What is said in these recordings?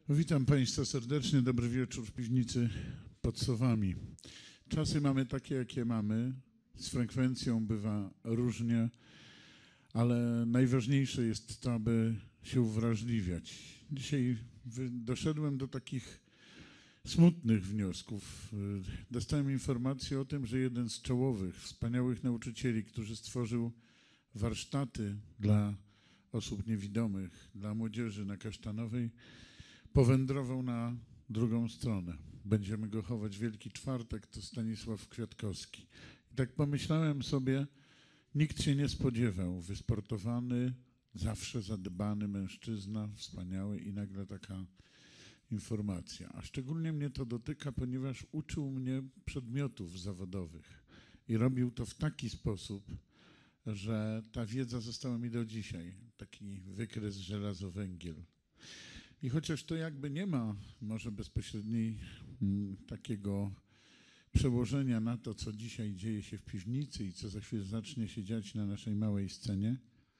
Witam Państwa serdecznie, dobry wieczór w piwnicy pod Sowami. Czasy mamy takie, jakie mamy, z frekwencją bywa różnie, ale najważniejsze jest to, aby się uwrażliwiać. Dzisiaj doszedłem do takich smutnych wniosków. Dostałem informację o tym, że jeden z czołowych, wspaniałych nauczycieli, który stworzył warsztaty dla osób niewidomych, dla młodzieży na Kasztanowej, powędrował na drugą stronę. Będziemy go chować Wielki Czwartek, to Stanisław Kwiatkowski. I tak pomyślałem sobie, nikt się nie spodziewał. Wysportowany, zawsze zadbany mężczyzna, wspaniały i nagle taka informacja. A szczególnie mnie to dotyka, ponieważ uczył mnie przedmiotów zawodowych i robił to w taki sposób, że ta wiedza została mi do dzisiaj. Taki wykres żelazo-węgiel. I chociaż to jakby nie ma może bezpośredniej takiego przełożenia na to, co dzisiaj dzieje się w piwnicy i co za chwilę zacznie się dziać na naszej małej scenie,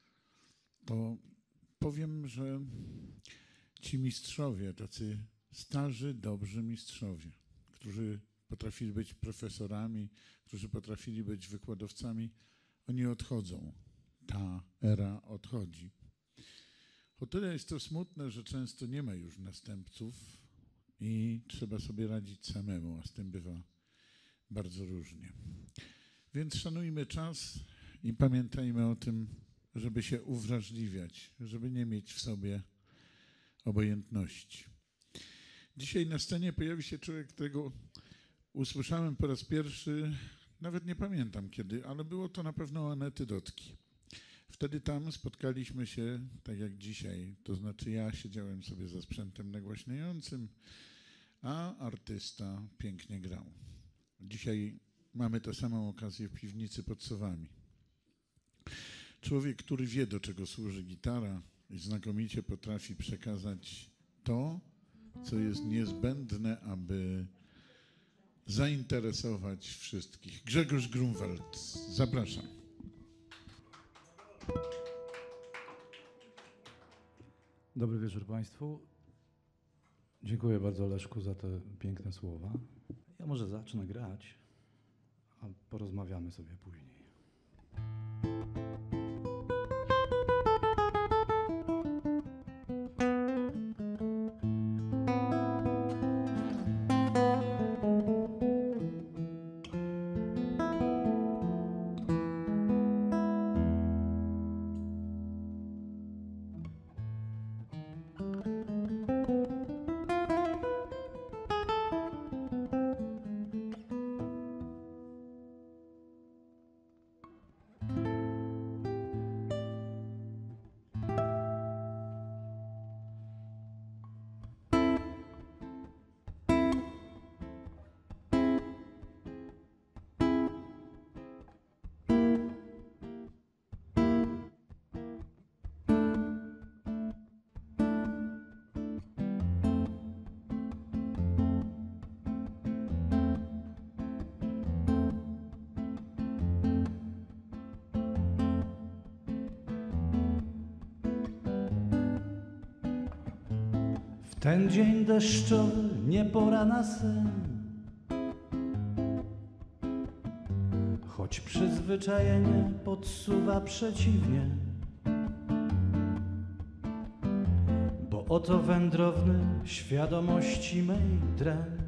to powiem, że ci mistrzowie, tacy starzy, dobrzy mistrzowie, którzy potrafili być profesorami, którzy potrafili być wykładowcami, oni odchodzą. Ta era odchodzi. O tyle jest to smutne, że często nie ma już następców i trzeba sobie radzić samemu, a z tym bywa bardzo różnie. Więc szanujmy czas i pamiętajmy o tym, żeby się uwrażliwiać, żeby nie mieć w sobie obojętności. Dzisiaj na scenie pojawi się człowiek, którego usłyszałem po raz pierwszy, nawet nie pamiętam kiedy, ale było to na pewno u Anety Dotki. Wtedy tam spotkaliśmy się, tak jak dzisiaj, to znaczy ja siedziałem sobie za sprzętem nagłaśniającym, a artysta pięknie grał. Dzisiaj mamy tę samą okazję w piwnicy pod Sowami. Człowiek, który wie, do czego służy gitara i znakomicie potrafi przekazać to, co jest niezbędne, aby zainteresować wszystkich. Grzegorz Grunwald, zapraszam. Dobry wieczór Państwu. Dziękuję bardzo Leszku za te piękne słowa. Ja może zacznę grać, a porozmawiamy sobie później. Ten dzień deszczowy nie pora na sen, choć przyzwyczajenie podsuwa przeciwnie, bo oto wędrowny świadomości mej dren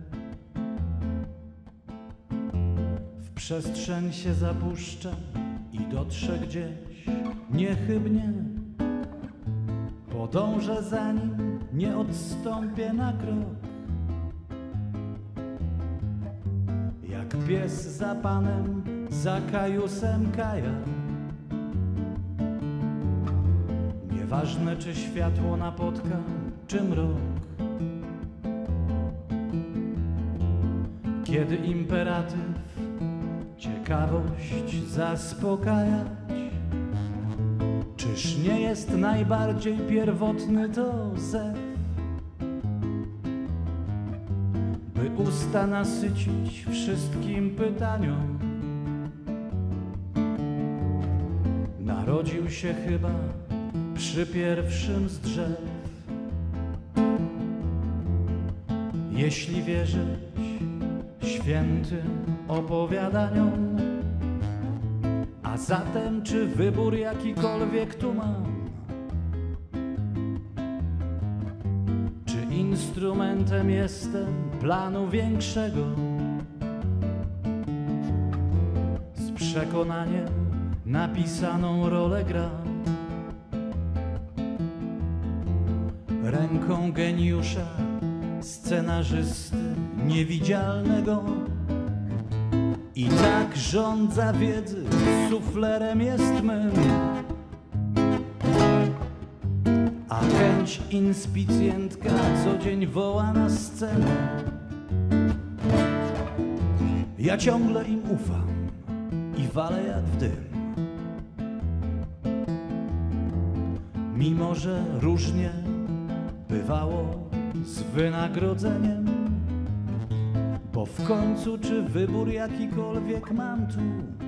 w przestrzeń się zapuszcza i dotrze gdzieś niechybnie. Podążę za nim, nie odstąpię na krok, jak pies za panem, za Kajusem Kaja. Nieważne, czy światło napotka, czy mrok, kiedy imperatyw ciekawość zaspokajać. Czyż nie jest najbardziej pierwotny to zew, by usta nasycić wszystkim pytaniom? Narodził się chyba przy pierwszym z drzew, Jeśli wierzyć świętym opowiadaniom, a zatem czy wybór jakikolwiek tu mam? Czy instrumentem jestem planu większego? Z przekonaniem napisaną rolę gram, ręką geniusza, scenarzysty niewidzialnego. I tak żądza wiedzy, suflerem jest mym, a chęć inspicjentka co dzień woła na scenę. Ja ciągle im ufam i walę jak w dym, mimo że różnie bywało z wynagrodzeniem. Bo w końcu czy wybór jakikolwiek mam tu?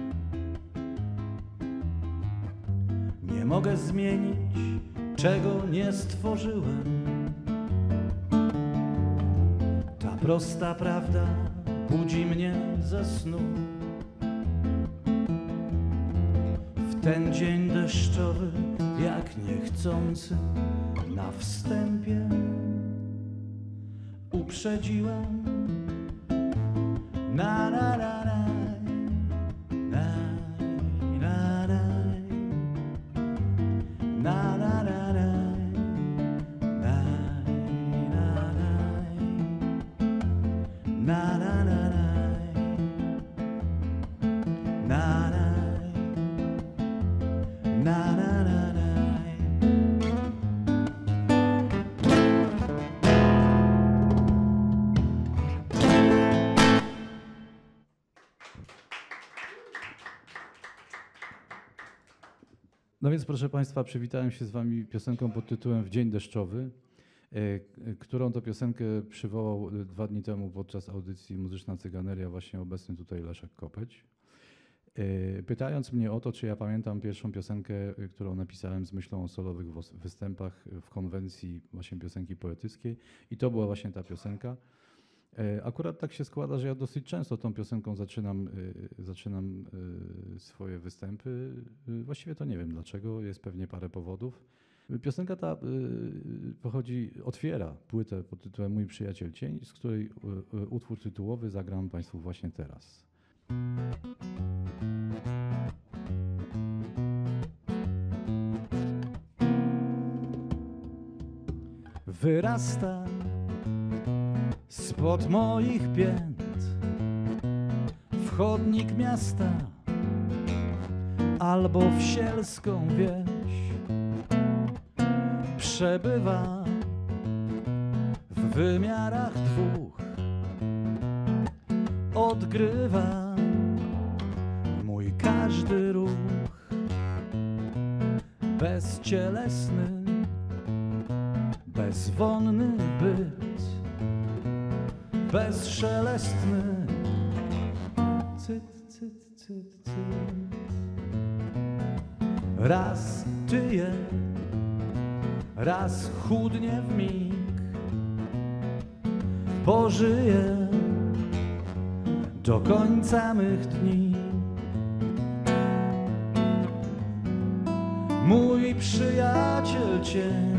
Nie mogę zmienić, czego nie stworzyłem. Ta prosta prawda budzi mnie ze snu. W ten dzień deszczowy, jak niechcący, na wstępie uprzedziłem. Na na na na na na na na na na na na na na No więc proszę Państwa, przywitałem się z Wami piosenką pod tytułem W dzień deszczowy, którą to piosenkę przywołał 2 dni temu podczas audycji Muzyczna Cyganeria właśnie obecny tutaj Leszek Kopeć. Pytając mnie o to, czy ja pamiętam pierwszą piosenkę, którą napisałem z myślą o solowych występach w konwencji właśnie piosenki poetyckiej, i to była właśnie ta piosenka. Akurat tak się składa, że ja dosyć często tą piosenką zaczynam swoje występy. Właściwie to nie wiem dlaczego, jest pewnie parę powodów. Piosenka ta otwiera płytę pod tytułem Mój przyjaciel cień, z której utwór tytułowy zagram Państwu właśnie teraz. Wyrasta spod moich pięt w chodnik miasta albo w sielską wieś, przebywa w wymiarach 2, odgrywa mój każdy ruch, bezcielesny, bezwonny byt, bezszelestny cyt, cyt, cyt, cyt. Raz tyje, raz chudnie w mig, pożyję do końca mych dni. Mój przyjaciel cień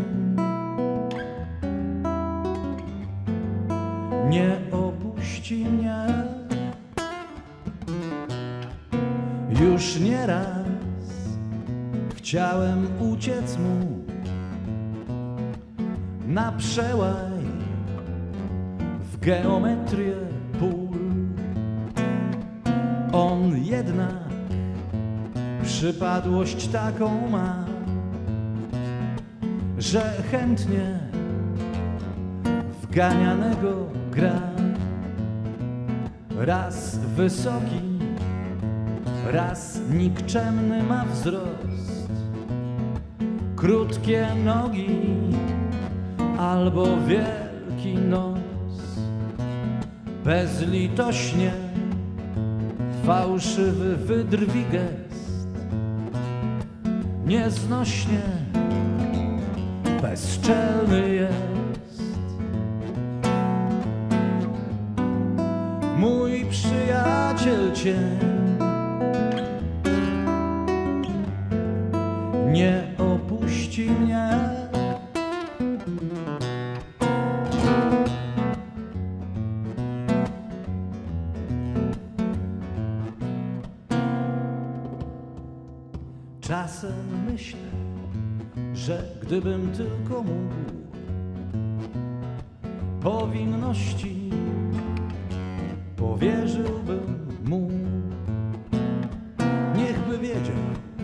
nie opuści mnie. Już nieraz chciałem uciec mu na przełaj w geometrię pól. On jednak przypadłość taką ma, że chętnie wganianego gra. Raz wysoki, raz nikczemny ma wzrost, krótkie nogi albo wielki nos. Bezlitośnie fałszywy wydrwi gest, nieznośnie bezczelny jest. przyjaciel cię nie opuści mnie. Czasem myślę, że gdybym tylko mógł powinności powierzyłbym mu. Niechby wiedział,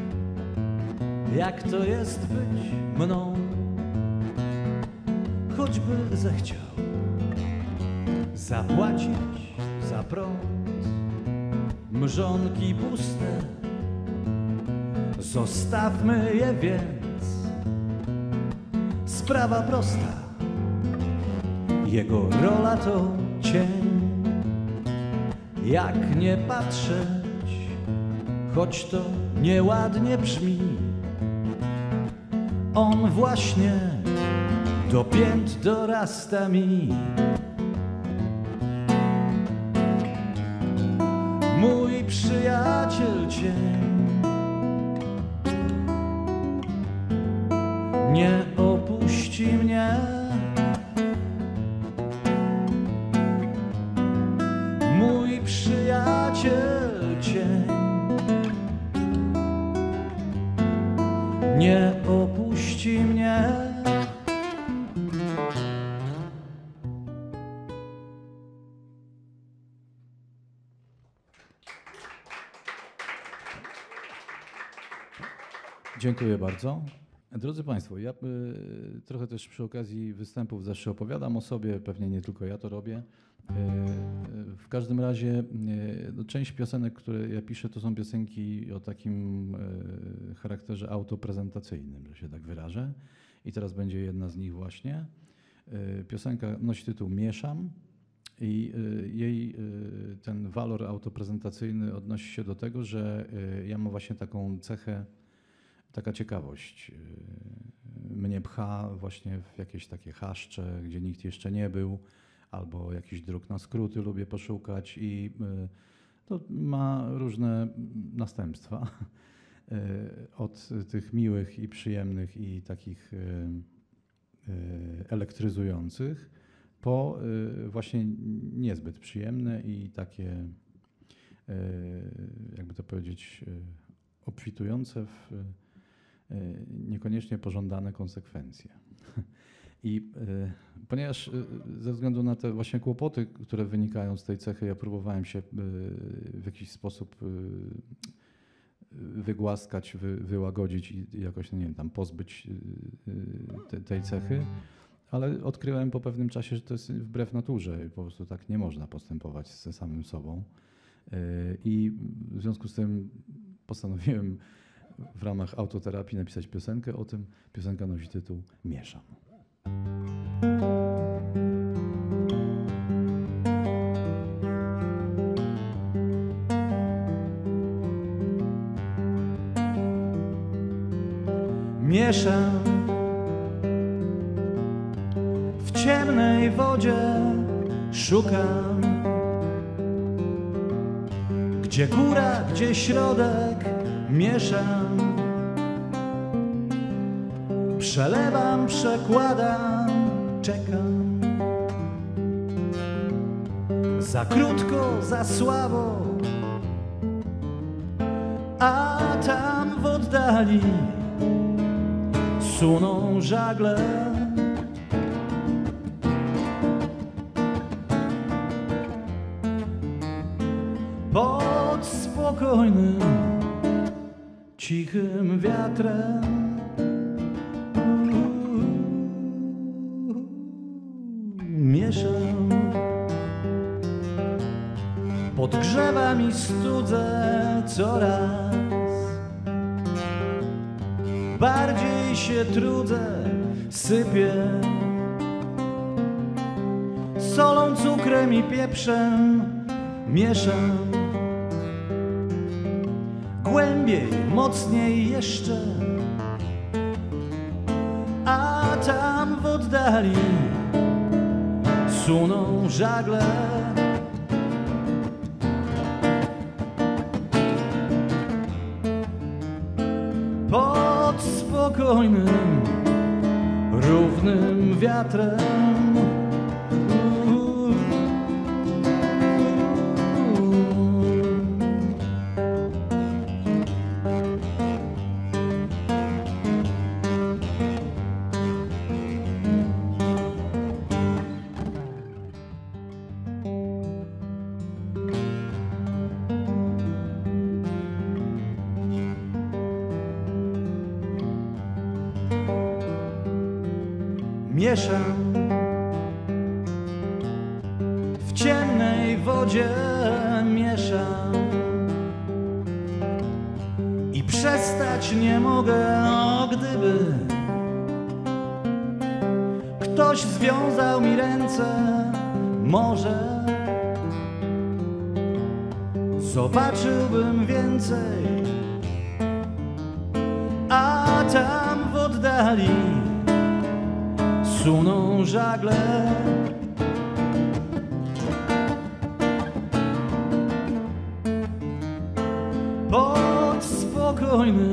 jak to jest być mną, choćby zechciał zapłacić za prąd. Mrzonki puste, zostawmy je więc. Sprawa prosta, jego rola to cień. Jak nie patrzeć, choć to nieładnie brzmi, on właśnie do pięt dorasta mi. Mój przyjaciel cień nie opuści mnie. Mój przyjaciel cień nie opuści mnie. Dziękuję bardzo. Drodzy Państwo, ja trochę też przy okazji występów zawsze opowiadam o sobie, pewnie nie tylko ja to robię. W każdym razie część piosenek, które ja piszę, to są piosenki o takim charakterze autoprezentacyjnym, że się tak wyrażę. I teraz będzie jedna z nich właśnie. Piosenka nosi tytuł Mieszam i jej ten walor autoprezentacyjny odnosi się do tego, że ja mam właśnie taką cechę, taka ciekawość mnie pcha właśnie w jakieś takie chaszcze, gdzie nikt jeszcze nie był, albo jakiś dróg na skróty lubię poszukać i to ma różne następstwa. Od tych miłych i przyjemnych i takich elektryzujących po właśnie niezbyt przyjemne i takie, jakby to powiedzieć, obfitujące w niekoniecznie pożądane konsekwencje. I ponieważ ze względu na te właśnie kłopoty, które wynikają z tej cechy, ja próbowałem się w jakiś sposób wygłaskać, wyłagodzić i jakoś, nie wiem, tam pozbyć tej cechy, ale odkryłem po pewnym czasie, że to jest wbrew naturze i po prostu tak nie można postępować ze samym sobą. I w związku z tym postanowiłem w ramach autoterapii napisać piosenkę o tym. Piosenka nosi tytuł Mieszam. Mieszam w ciemnej wodzie, szukam, gdzie góra, gdzie środek. Mieszam, przelewam, przekładam, czekam. Za krótko, za słabo, a tam w oddali suną żagle. Pod spokojnym, cichym wiatrem mieszam. Podgrzewa mi studzę coraz, bardziej się trudzę, sypię solą, cukrem i pieprzem. Mieszam głębiej, mocniej jeszcze, a tam w oddali suną żagle. spokojnym, równym wiatrem. Mieszam w ciemnej wodzie, mieszam i przestać nie mogę, o gdyby ktoś związał mi ręce, może zobaczyłbym więcej, a tam w oddali suną żagle. Pod spokojnym,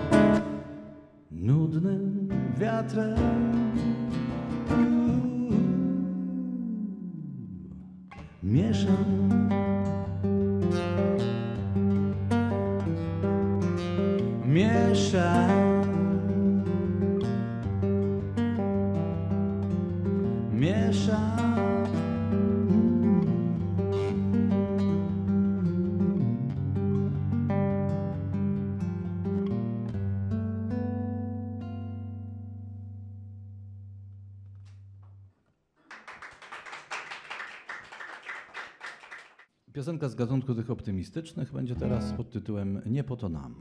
nudnym wiatrem. Mieszam Piosenka z gatunku tych optymistycznych będzie teraz pod tytułem Nie po to nam.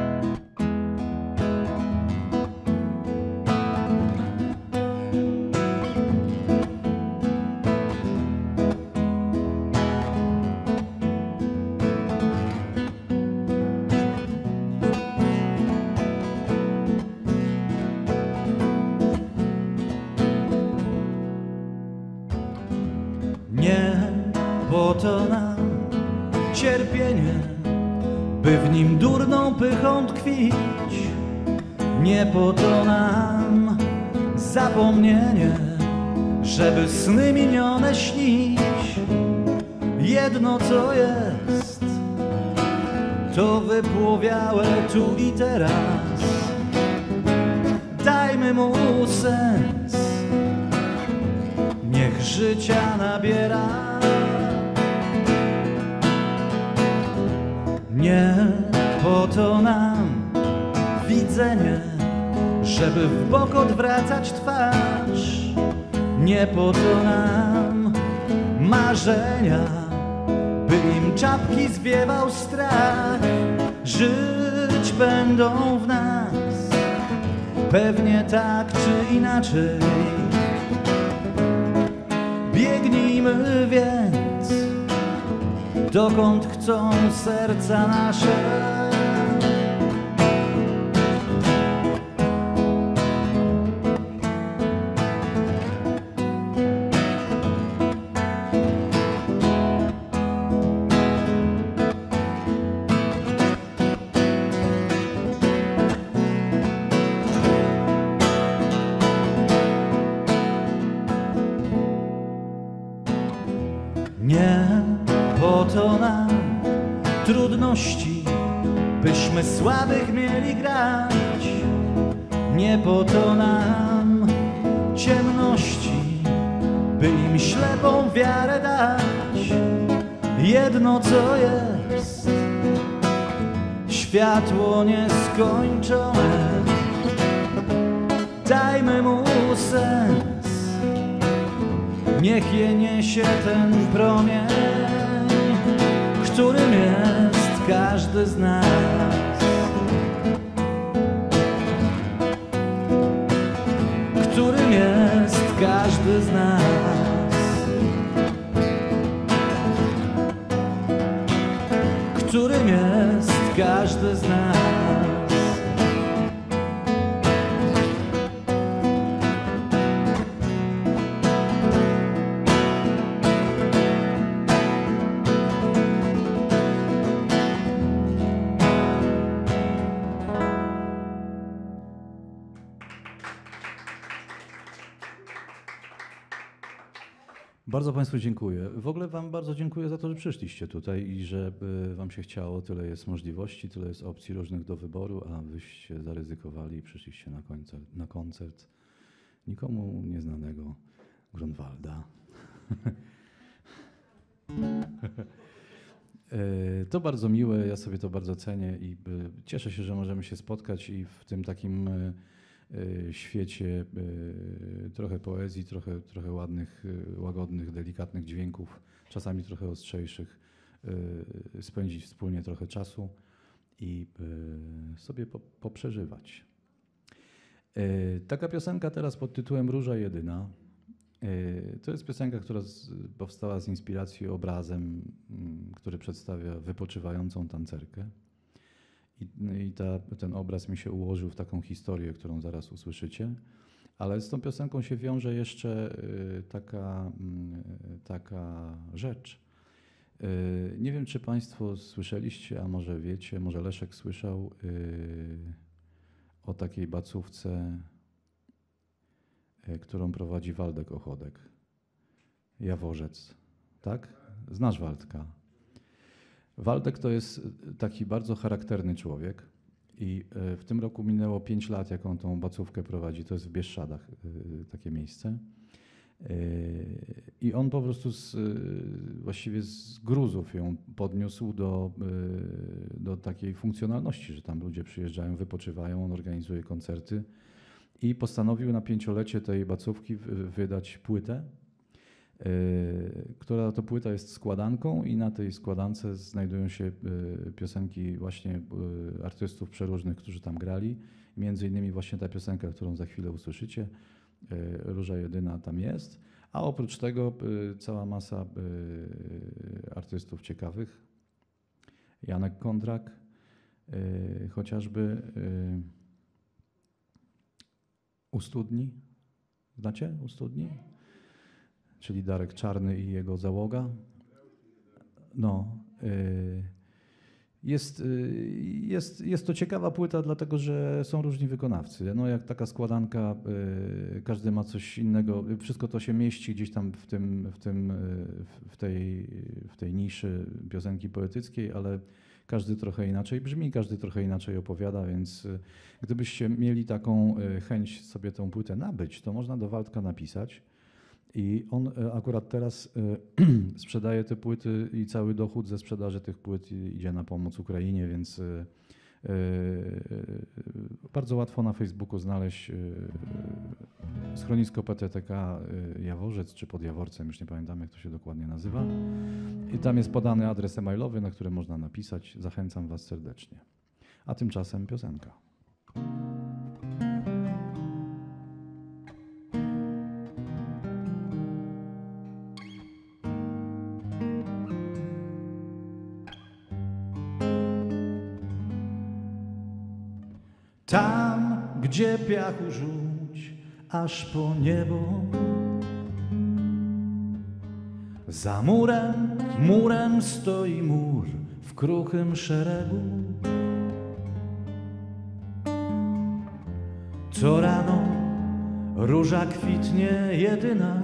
Nie po to nam cierpienie, by w nim durną pychą tkwić. Nie po to nam zapomnienie, żeby sny minione śnić. Jedno co jest, to wypłowiałe tu i teraz. Dajmy mu sens, niech życia nabiera. Nie po to nam widzenie, żeby w bok odwracać twarz. Nie po to nam marzenia, by im czapki zwiewał strach. Żyć będą w nas pewnie tak czy inaczej. Biegnijmy więc dokąd chcą serca nasze. Nie po to nam trudności, byśmy słabych mieli grać. Nie po to nam ciemności, by im ślepą wiarę dać. Jedno co jest, światło nieskończone. Dajmy mu sens, niech je niesie ten promień, którym jest każdy z nas. Którym jest każdy z nas. Którym jest każdy z nas. Bardzo Państwu dziękuję. W ogóle Wam bardzo dziękuję za to, że przyszliście tutaj i że Wam się chciało. Tyle jest możliwości, tyle jest opcji różnych do wyboru, a Wyście zaryzykowali i przyszliście na koncert nikomu nieznanego Grunwalda. To bardzo miłe, ja sobie to bardzo cenię i cieszę się, że możemy się spotkać i w tym takim świecie trochę poezji, trochę ładnych, łagodnych, delikatnych dźwięków, czasami trochę ostrzejszych, spędzić wspólnie trochę czasu i sobie poprzeżywać. Taka piosenka teraz pod tytułem Róża Jedyna. To jest piosenka, która powstała z inspiracji obrazem, który przedstawia wypoczywającą tancerkę. I ten obraz mi się ułożył w taką historię, którą zaraz usłyszycie. Ale z tą piosenką się wiąże jeszcze taka rzecz. Nie wiem, czy Państwo słyszeliście, a może wiecie, może Leszek słyszał o takiej bacówce, którą prowadzi Waldek Ochodek. Jaworzec. Tak? Znasz Waldka? Waldek to jest taki bardzo charakterny człowiek i w tym roku minęło 5 lat, jak on tą bacówkę prowadzi. To jest w Bieszczadach takie miejsce. I on po prostu właściwie z gruzów ją podniósł do takiej funkcjonalności, że tam ludzie przyjeżdżają, wypoczywają, on organizuje koncerty i postanowił na 5-lecie tej bacówki wydać płytę, która to płyta jest składanką i na tej składance znajdują się piosenki właśnie artystów przeróżnych, którzy tam grali. Między innymi właśnie ta piosenka, którą za chwilę usłyszycie, Róża Jedyna tam jest, a oprócz tego cała masa artystów ciekawych. Janek Kondrak, chociażby U Studni. Znacie U Studni? Czyli Darek Czarny i jego załoga. No, jest to ciekawa płyta, dlatego że są różni wykonawcy. No, jak taka składanka, każdy ma coś innego. Wszystko to się mieści gdzieś tam w tej niszy piosenki poetyckiej, ale każdy trochę inaczej brzmi, każdy trochę inaczej opowiada, więc gdybyście mieli taką chęć sobie tę płytę nabyć, to można do Waldka napisać. I on akurat teraz sprzedaje te płyty i cały dochód ze sprzedaży tych płyt idzie na pomoc Ukrainie, więc bardzo łatwo na Facebooku znaleźć schronisko PTTK Jaworzec czy pod Jaworcem, już nie pamiętam jak to się dokładnie nazywa. I tam jest podany adres e-mailowy, na który można napisać. Zachęcam Was serdecznie. A tymczasem piosenka. Tam, gdzie piachu rzuć, aż po niebo. Za murem stoi mur w kruchym szeregu. Co rano róża kwitnie jedyna.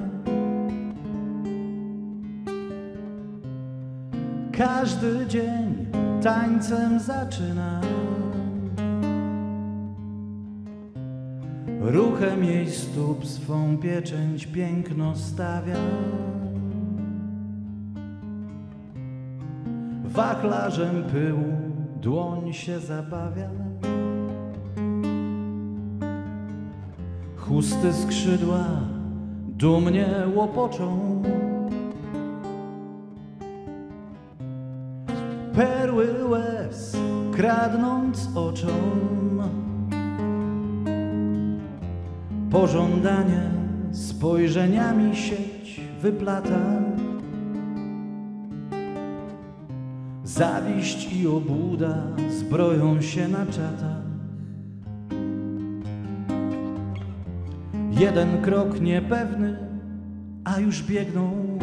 Każdy dzień tańcem zaczyna. Ruchem jej stóp swą pieczęć piękno stawia. Wachlarzem pyłu dłoń się zabawia. Chusty skrzydła dumnie łopoczą. Perły łez kradnąc oczom. Pożądanie spojrzeniami sieć wyplata. Zawiść i obłuda zbroją się na czatach. Jeden krok niepewny, a już biegną.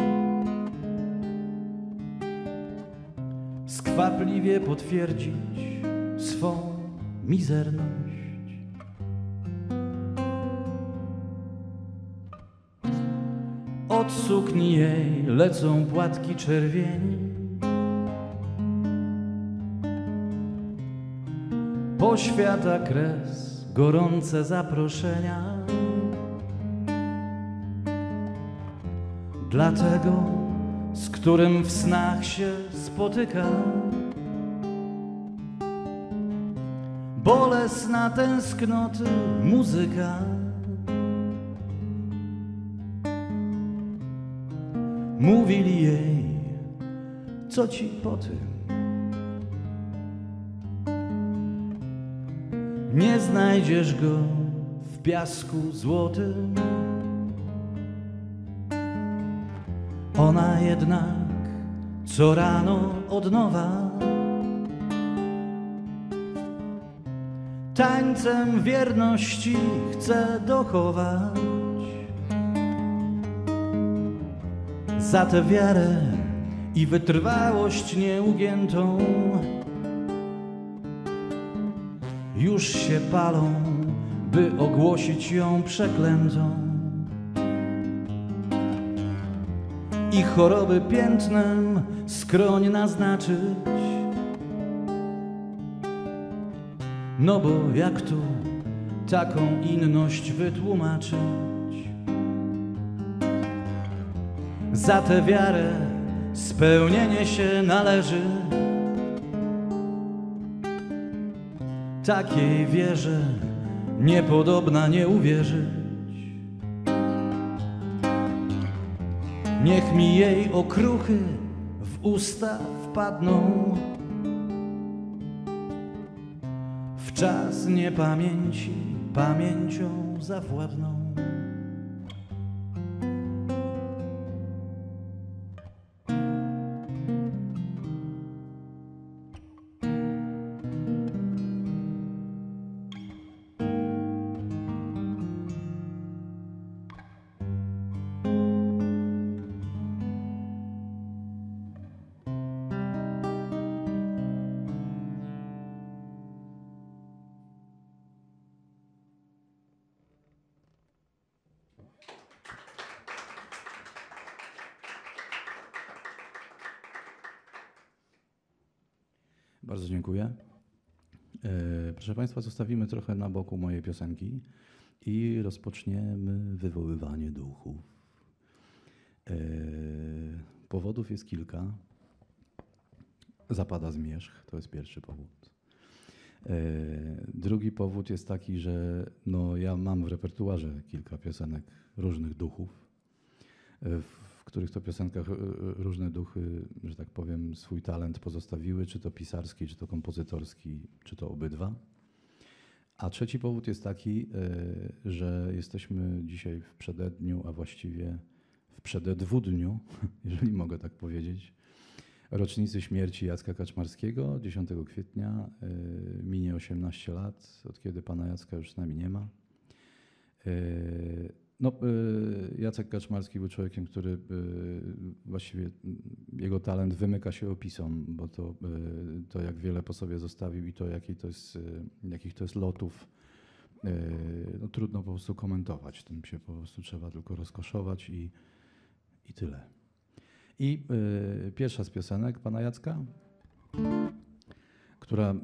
Skwapliwie potwierdzić swą mizerność. Od sukni jej lecą płatki czerwieni. Po świata kres gorące zaproszenia. Dla tego, z którym w snach się spotyka. Bolesna tęsknoty muzyka. Mówili jej, co ci po tym? Nie znajdziesz go w piasku złotym. Ona jednak co rano od nowa tańcem wierności chce dochować. Za tę wiarę i wytrwałość nieugiętą już się palą, by ogłosić ją przeklętą i choroby piętnem skroń naznaczyć. No bo jak tu taką inność wytłumaczyć? Za tę wiarę spełnienie się należy. Takiej wierze niepodobna nie uwierzyć. Niech mi jej okruchy w usta wpadną. W czas niepamięci pamięcią zawładną. Bardzo dziękuję. Proszę Państwa, zostawimy trochę na boku moje piosenki i rozpoczniemy wywoływanie duchów. Powodów jest kilka. Zapada zmierzch, to jest pierwszy powód. Drugi powód jest taki, że no, ja mam w repertuarze kilka piosenek różnych duchów, w których to piosenkach różne duchy, że tak powiem, swój talent pozostawiły, czy to pisarski, czy to kompozytorski, czy to obydwa. A trzeci powód jest taki, że jesteśmy dzisiaj w przededniu, a właściwie w przededwudniu, jeżeli mogę tak powiedzieć, rocznicy śmierci Jacka Kaczmarskiego. 10 kwietnia minie 18 lat, od kiedy pana Jacka już z nami nie ma. No, Jacek Kaczmarski był człowiekiem, który właściwie jego talent wymyka się opisom, bo to jak wiele po sobie zostawił i to jakich to jest lotów, no, trudno po prostu komentować. Tym się po prostu trzeba tylko rozkoszować i tyle. I pierwsza z piosenek pana Jacka, która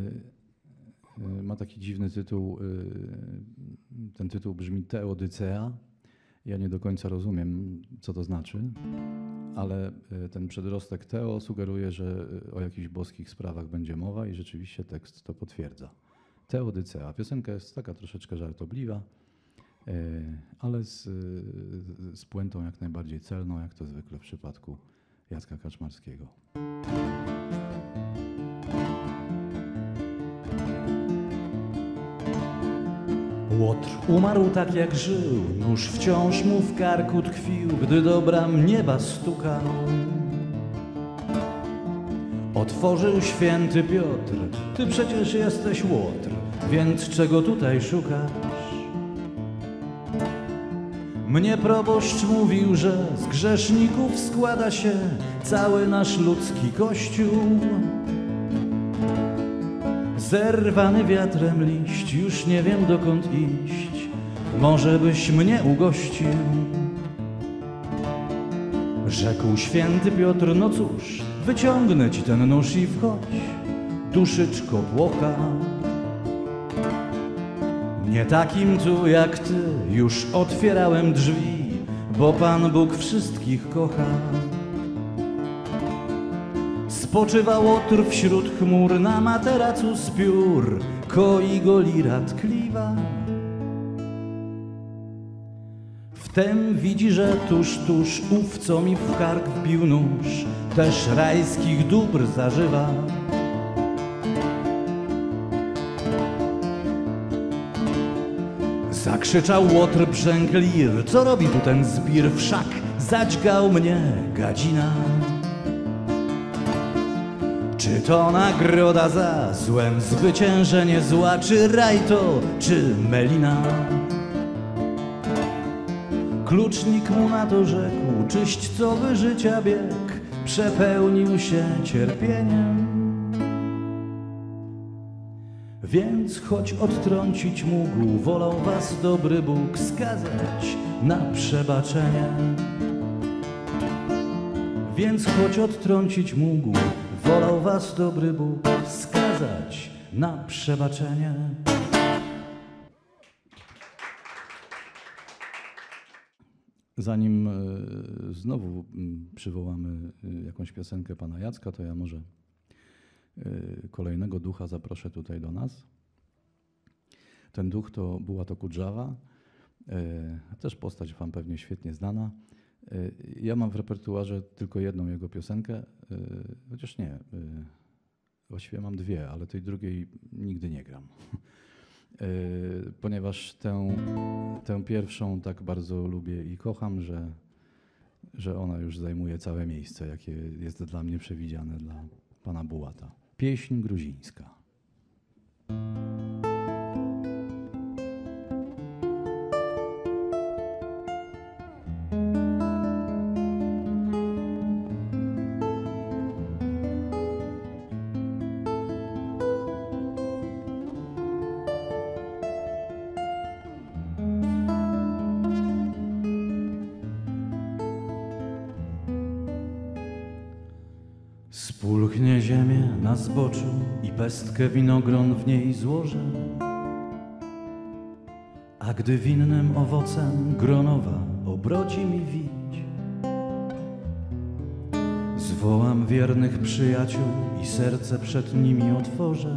ma taki dziwny tytuł. Ten tytuł brzmi Teodycea. Ja nie do końca rozumiem, co to znaczy, ale ten przedrostek Teo sugeruje, że o jakichś boskich sprawach będzie mowa i rzeczywiście tekst to potwierdza. Teodycea. Piosenka jest taka troszeczkę żartobliwa, ale z puentą jak najbardziej celną, jak to zwykle w przypadku Jacka Kaczmarskiego. Łotr umarł tak jak żył, nóż wciąż mu w karku tkwił, gdy do bram nieba stukał. Otworzył święty Piotr, ty przecież jesteś Łotr, więc czego tutaj szukasz? Mnie proboszcz mówił, że z grzeszników składa się cały nasz ludzki kościół. Zerwany wiatrem liść, już nie wiem dokąd iść, może byś mnie ugościł. Rzekł święty Piotr, no cóż, wyciągnę ci ten nóż i wchodź, duszyczko płocha. Nie takim tu jak ty już otwierałem drzwi, bo Pan Bóg wszystkich kocha. Spoczywa łotr wśród chmur, na materacu z piór koi go lira tkliwa. Wtem widzi, że tuż ów, co mi w kark wbił nóż, też rajskich dóbr zażywa. Zakrzyczał łotr, brzęk lir, co robi tu ten zbir? Wszak zadźgał mnie gadzina. Czy to nagroda za złem zwyciężenie zła, czy raj to, czy melina? Klucznik mu na to rzekł, czyść co by życia bieg przepełnił się cierpieniem. Więc choć odtrącić mógł, wolał was dobry Bóg skazać na przebaczenie. Więc choć odtrącić mógł, wolał was dobry Bóg skazać na przebaczenie. Zanim znowu przywołamy jakąś piosenkę pana Jacka, to ja może kolejnego ducha zaproszę tutaj do nas. Ten duch była to Kudżawa, też postać wam pewnie świetnie znana. Ja mam w repertuarze tylko jedną jego piosenkę, chociaż nie, właściwie mam dwie, ale tej drugiej nigdy nie gram. Ponieważ tę pierwszą tak bardzo lubię i kocham, że ona już zajmuje całe miejsce, jakie jest dla mnie przewidziane dla pana Bułata. Pieśń gruzińska. Spulchnie ziemię na zboczu i pestkę winogron w niej złożę, a gdy winnym owocem gronowa obrodzi mi wić, zwołam wiernych przyjaciół i serce przed nimi otworzę,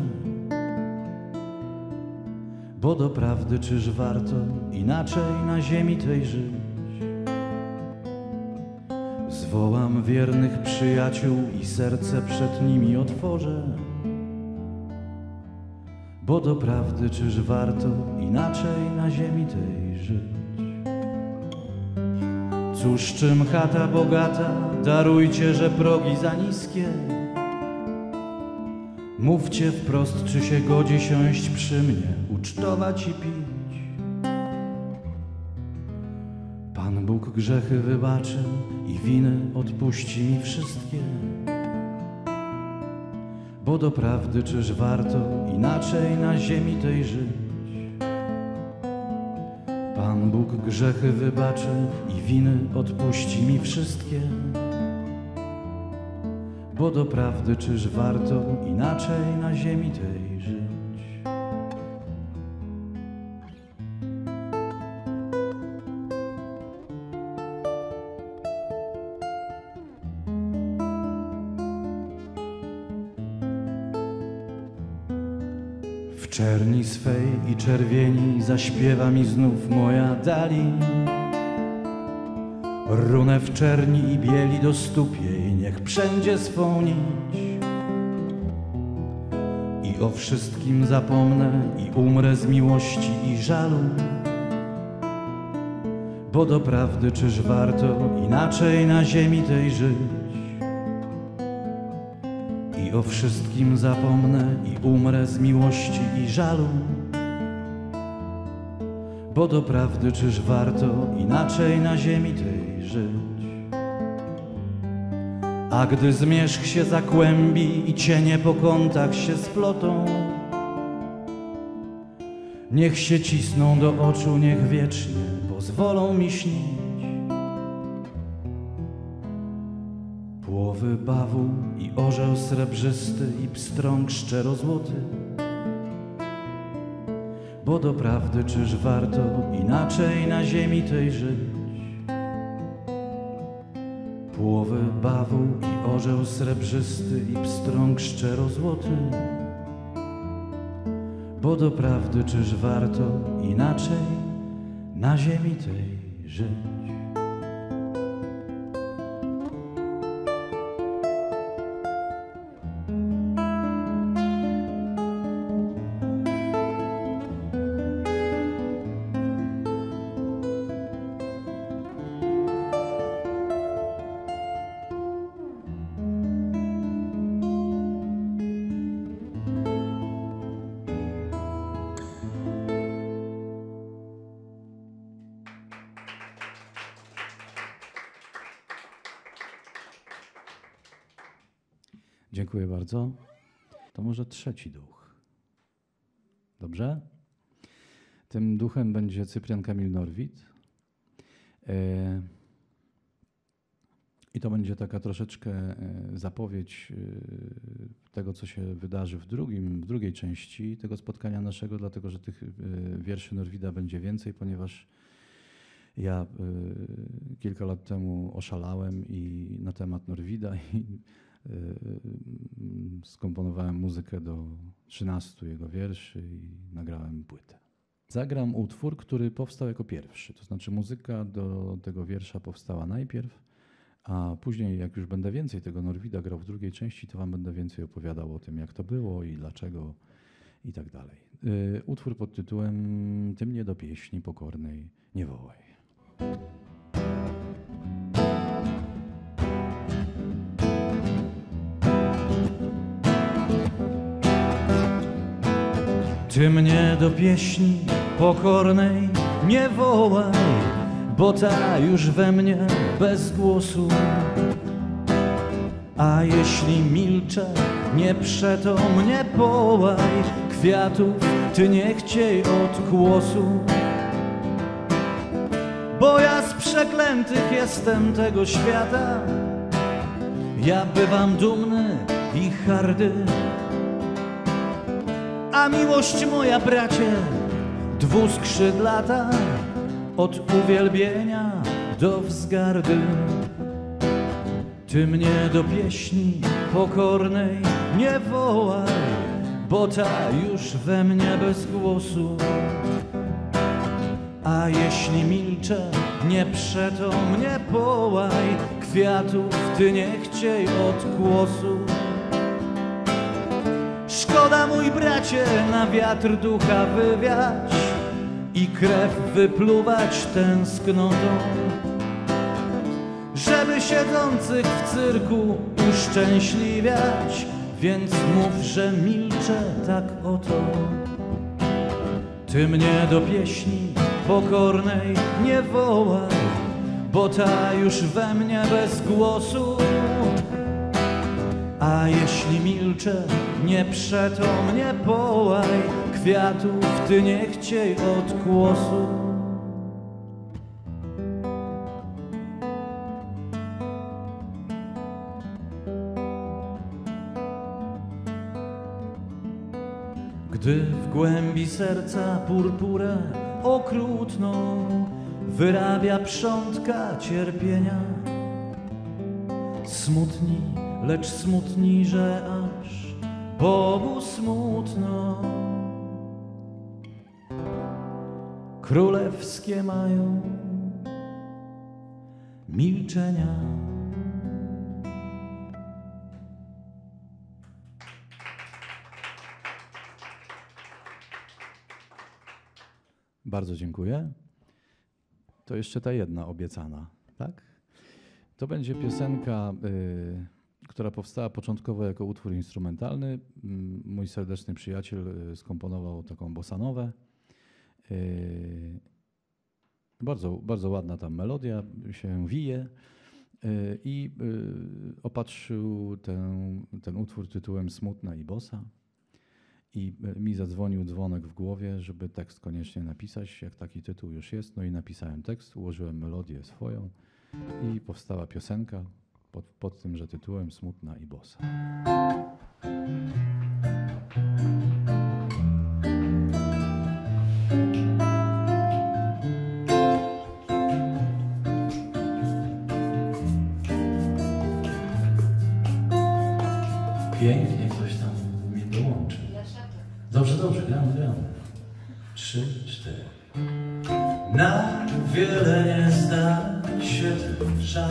bo doprawdy czyż warto inaczej na ziemi tej żyć? Zwołam wiernych przyjaciół i serce przed nimi otworzę, bo doprawdy czyż warto inaczej na ziemi tej żyć? Cóż czym chata bogata, darujcie, że progi za niskie. Mówcie wprost, czy się godzi siąść przy mnie, ucztować i pić. Pan Bóg grzechy wybaczy i winy odpuści mi wszystkie, bo doprawdy czyż warto inaczej na ziemi tej żyć? Pan Bóg grzechy wybaczy i winy odpuści mi wszystkie, bo doprawdy czyż warto inaczej na ziemi tej żyć? W czerni swej i czerwieni zaśpiewa mi znów moja dali. Runę w czerni i bieli do stóp jej niech przędzie swą nić. I o wszystkim zapomnę i umrę z miłości i żalu, bo doprawdy czyż warto inaczej na ziemi tej żyć? I o wszystkim zapomnę i umrę z miłości i żalu, bo doprawdy czyż warto inaczej na ziemi tej żyć? A gdy zmierzch się zakłębi i cienie po kątach się splotą, niech się cisną do oczu, niech wiecznie pozwolą mi śnić. Płowy bawół i orzeł srebrzysty i pstrąg szczerozłoty. Bo doprawdy czyż warto inaczej na ziemi tej żyć? Płowy bawół i orzeł srebrzysty i pstrąg szczerozłoty. Bo doprawdy czyż warto inaczej na ziemi tej żyć? Dziękuję bardzo. To może trzeci duch. Dobrze? Tym duchem będzie Cyprian Kamil Norwid. I to będzie taka troszeczkę zapowiedź tego, co się wydarzy w drugiej części tego spotkania naszego, dlatego że tych wierszy Norwida będzie więcej, ponieważ ja kilka lat temu oszalałem i na temat Norwida i skomponowałem muzykę do 13 jego wierszy i nagrałem płytę. Zagram utwór, który powstał jako pierwszy, to znaczy muzyka do tego wiersza powstała najpierw, a później jak już będę więcej tego Norwida grał w drugiej części, to wam będę więcej opowiadał o tym, jak to było i dlaczego i tak dalej. Utwór pod tytułem Ty mnie do pieśni pokornej nie wołaj. Ty mnie do pieśni pokornej nie wołaj, bo ta już we mnie bez głosu. A jeśli milczę, nie przeto mnie połaj, kwiatów ty nie chciej od głosu. Bo ja z przeklętych jestem tego świata, ja bywam dumny i hardy. A miłość moja, bracie, dwuskrzydlata, od uwielbienia do wzgardy. Ty mnie do pieśni pokornej nie wołaj, bo ta już we mnie bez głosu. A jeśli milczę, nie przeto mnie połaj, kwiatów ty nie chciej od głosu. Szkoda, mój bracie, na wiatr ducha wywiać i krew wypluwać tęsknotą, żeby siedzących w cyrku uszczęśliwiać, więc mów, że milczę tak oto. Ty mnie do pieśni pokornej nie wołaj, bo ta już we mnie bez głosu. A jeśli milczę, nie przeto mnie połaj, kwiatów ty nie chciej od głosu. Gdy w głębi serca purpurę okrutną wyrabia przątka cierpienia, smutni, lecz smutni, że aż Bogu smutno. Królewskie mają milczenia. Bardzo dziękuję. To jeszcze ta jedna obiecana, tak? To będzie piosenka, która powstała początkowo jako utwór instrumentalny. Mój serdeczny przyjaciel skomponował taką bossanowę. Bardzo, bardzo ładna tam melodia się wije i opatrzył ten utwór tytułem Smutna i bossa. I mi zadzwonił dzwonek w głowie, żeby tekst koniecznie napisać, jak taki tytuł już jest. No i napisałem tekst, ułożyłem melodię swoją i powstała piosenka pod tymże tytułem Smutna i bosa. Pięknie ktoś tam mnie dołączył. Dobrze, gramy. 3, 4. Na wiele nie zda się ten żal.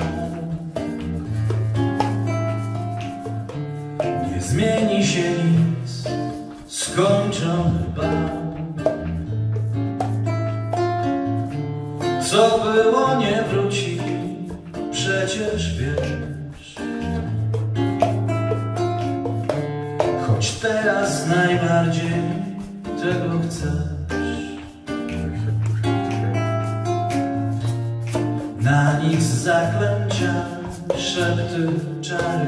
Nie zmieni się nic, skończony bal. Co było, nie wróci, przecież wiesz. Choć teraz najbardziej tego chcesz. Na nic zaklęcia, szepty, czary.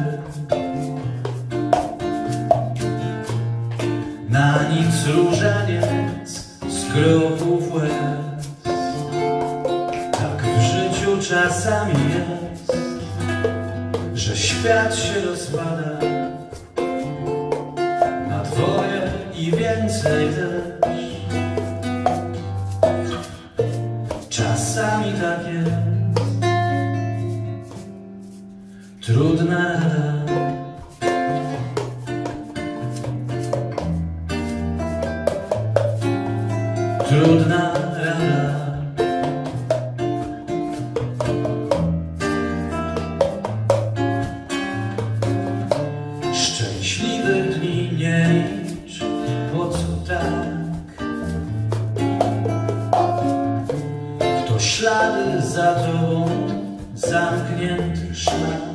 Na nic różaniec z kroków łez. Tak w życiu czasami jest, że świat się rozpada na dwoje i więcej też. Czasami tak jest. Trudna rada. Trudna rada. Szczęśliwych dni nie licz, po co tak? To ślady za tobą, zamknięty szlak.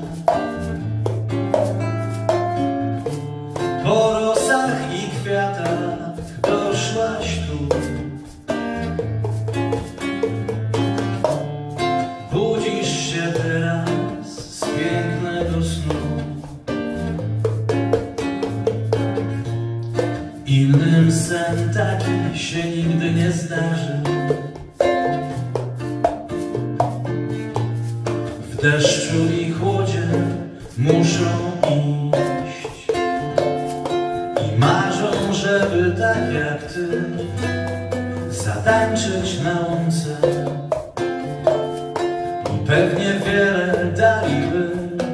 Po rosach i kwiatach doszłaś tu. Budzisz się teraz z pięknego snu. Innym sen taki się nigdy nie zdarzy. W deszczu i chłodzie muszą iść i marzą, żeby tak jak ty zatańczyć na łące i pewnie wiele daliby,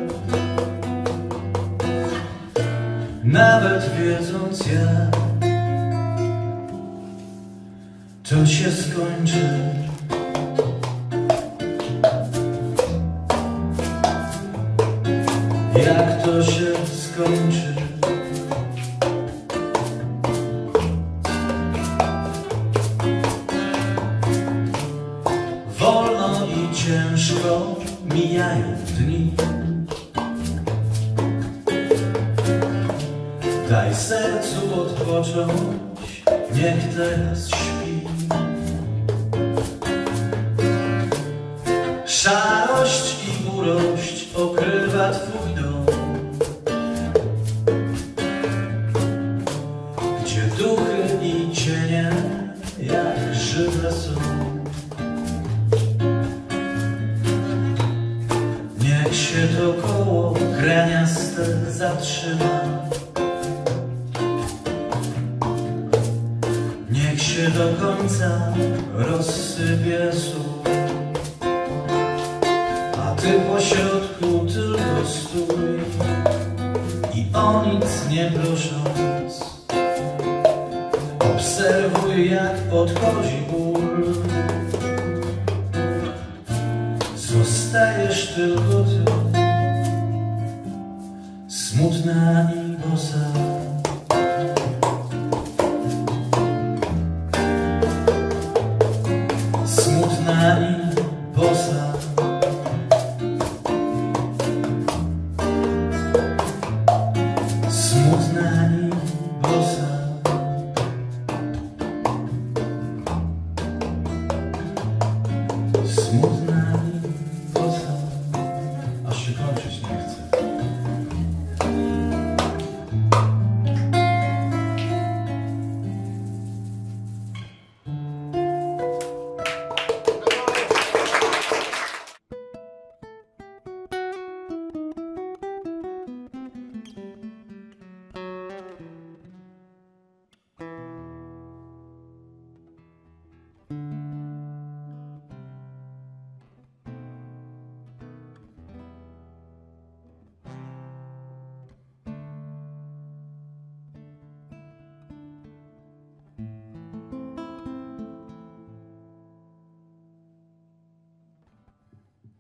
nawet wiedząc jak to się skończy. Jak to się skończy? Wolno i ciężko mijają dni. Daj sercu odpocząć, niech teraz śpi. Szarość i burość okrywa twój dom, gdzie duchy i cienie jak żywe są. Niech się to koło graniaste zatrzyma. Niech się do końca rozsypie sól. Ty pośrodku tylko stój i o nic nie prosząc obserwuj, jak podchodzi ból. Zostajesz tylko ty, smutna i bosa. Smutna i bosa. Smutna i bosa. Smutna i bosa. Aż się kończyć nie chce.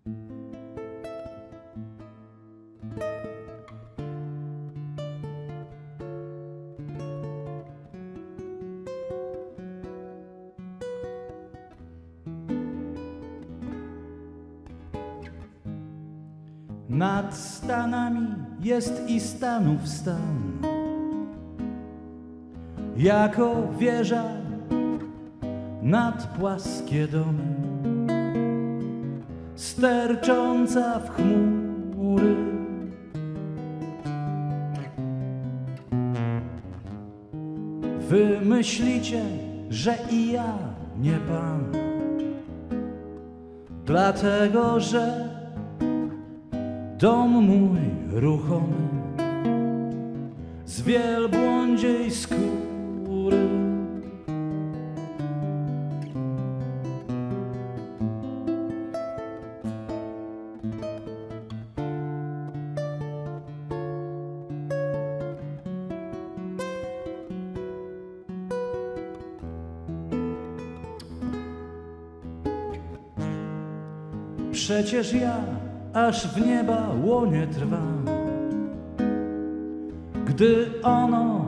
Nad stanami jest i stanów stan, jako wieża nad płaskie domy, stercząca w chmury. Wy myślicie, że i ja nie pan, dlatego że dom mój ruchomy z wielbłądziej skóry. Przecież ja aż w nieba łonie trwam, gdy ono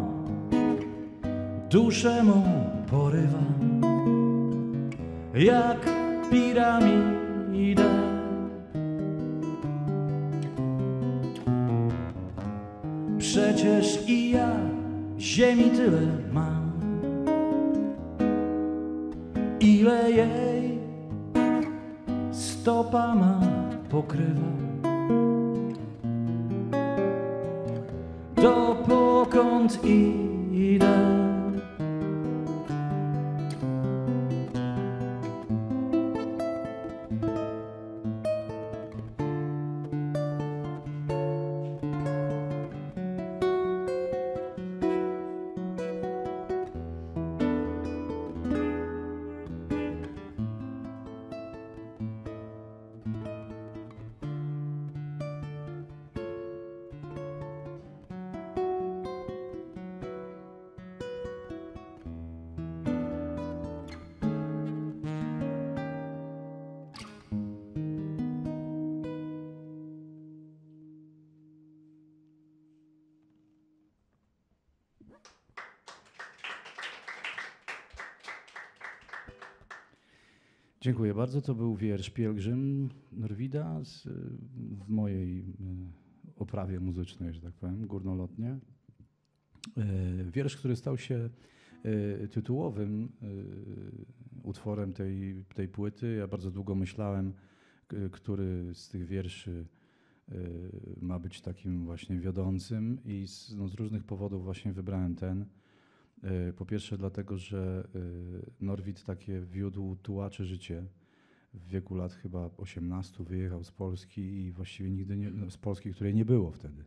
duszę mą porywa, jak piramidę. Przecież i ja ziemi tyle mam, ile jej stopa ma pokrywa. Dopokąd idę, Dziękuję bardzo. To był wiersz Pielgrzym Norwida w mojej oprawie muzycznej, że tak powiem, górnolotnie. Wiersz, który stał się tytułowym utworem tej płyty. Ja bardzo długo myślałem, który z tych wierszy ma być takim właśnie wiodącym i z różnych powodów właśnie wybrałem ten. Po pierwsze dlatego, że Norwid takie wiódł tułacze życie. W wieku lat chyba 18 wyjechał z Polski i właściwie nigdy nie, z Polski, której nie było wtedy.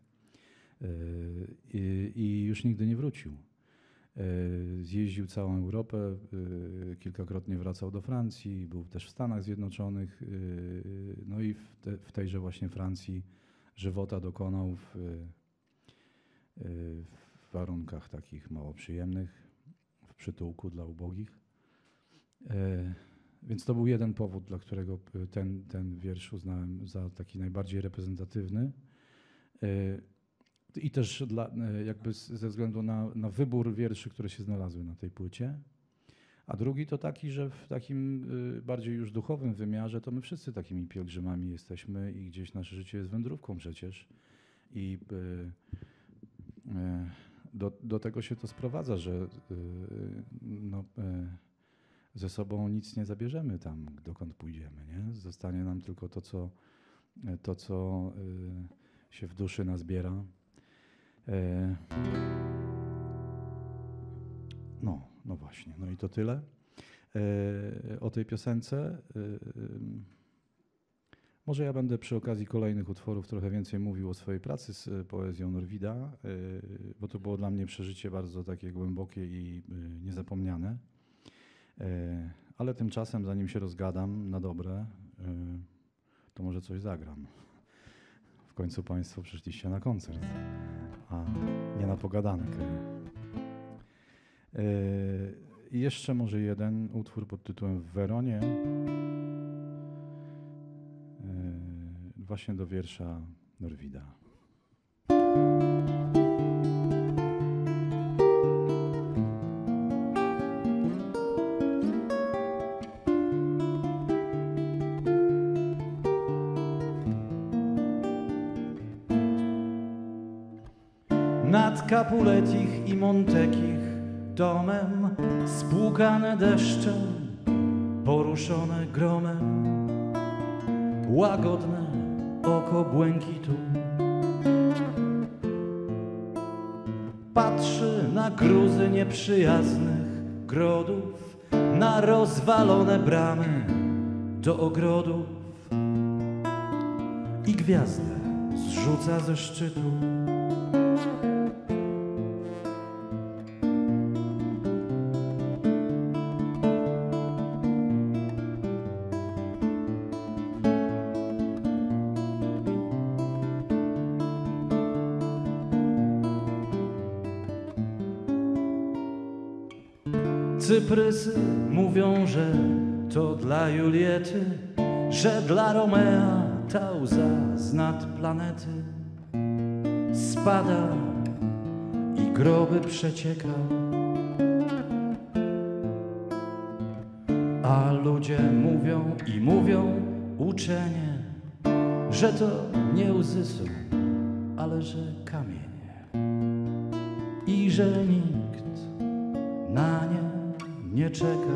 I już nigdy nie wrócił. Zjeździł całą Europę, kilkakrotnie wracał do Francji, był też w Stanach Zjednoczonych, no i w tejże właśnie Francji żywota dokonał w warunkach takich mało przyjemnych, w przytułku dla ubogich. Więc to był jeden powód, dla którego ten wiersz uznałem za taki najbardziej reprezentatywny. I też jakby ze względu na wybór wierszy, które się znalazły na tej płycie. A drugi to taki, że w takim bardziej już duchowym wymiarze to my wszyscy takimi pielgrzymami jesteśmy i gdzieś nasze życie jest wędrówką przecież. I do tego się to sprowadza, że ze sobą nic nie zabierzemy tam, dokąd pójdziemy. Nie? Zostanie nam tylko to, co się w duszy nazbiera. No właśnie, no i to tyle o tej piosence. Może ja będę przy okazji kolejnych utworów trochę więcej mówił o swojej pracy z poezją Norwida, bo to było dla mnie przeżycie bardzo takie głębokie i niezapomniane. Ale tymczasem, zanim się rozgadam na dobre, to może coś zagram. W końcu Państwo przyszliście na koncert, a nie na pogadankę. I jeszcze może jeden utwór pod tytułem W Weronie. właśnie do wiersza Norwida. Nad Capuletich i Montekich domem, spłukane deszczem, poruszone gromem, łagodne oko błękitu patrzy na gruzy nieprzyjaznych grodów, na rozwalone bramy do ogrodów i gwiazdę zrzuca ze szczytu. Cyprysy mówią, że to dla Juliety, że dla Romea ta łza z nad planety spada i groby przecieka. A ludzie mówią i mówią uczenie, że to nie łzy są, ale że kamienie i że nikt na nie nie czeka.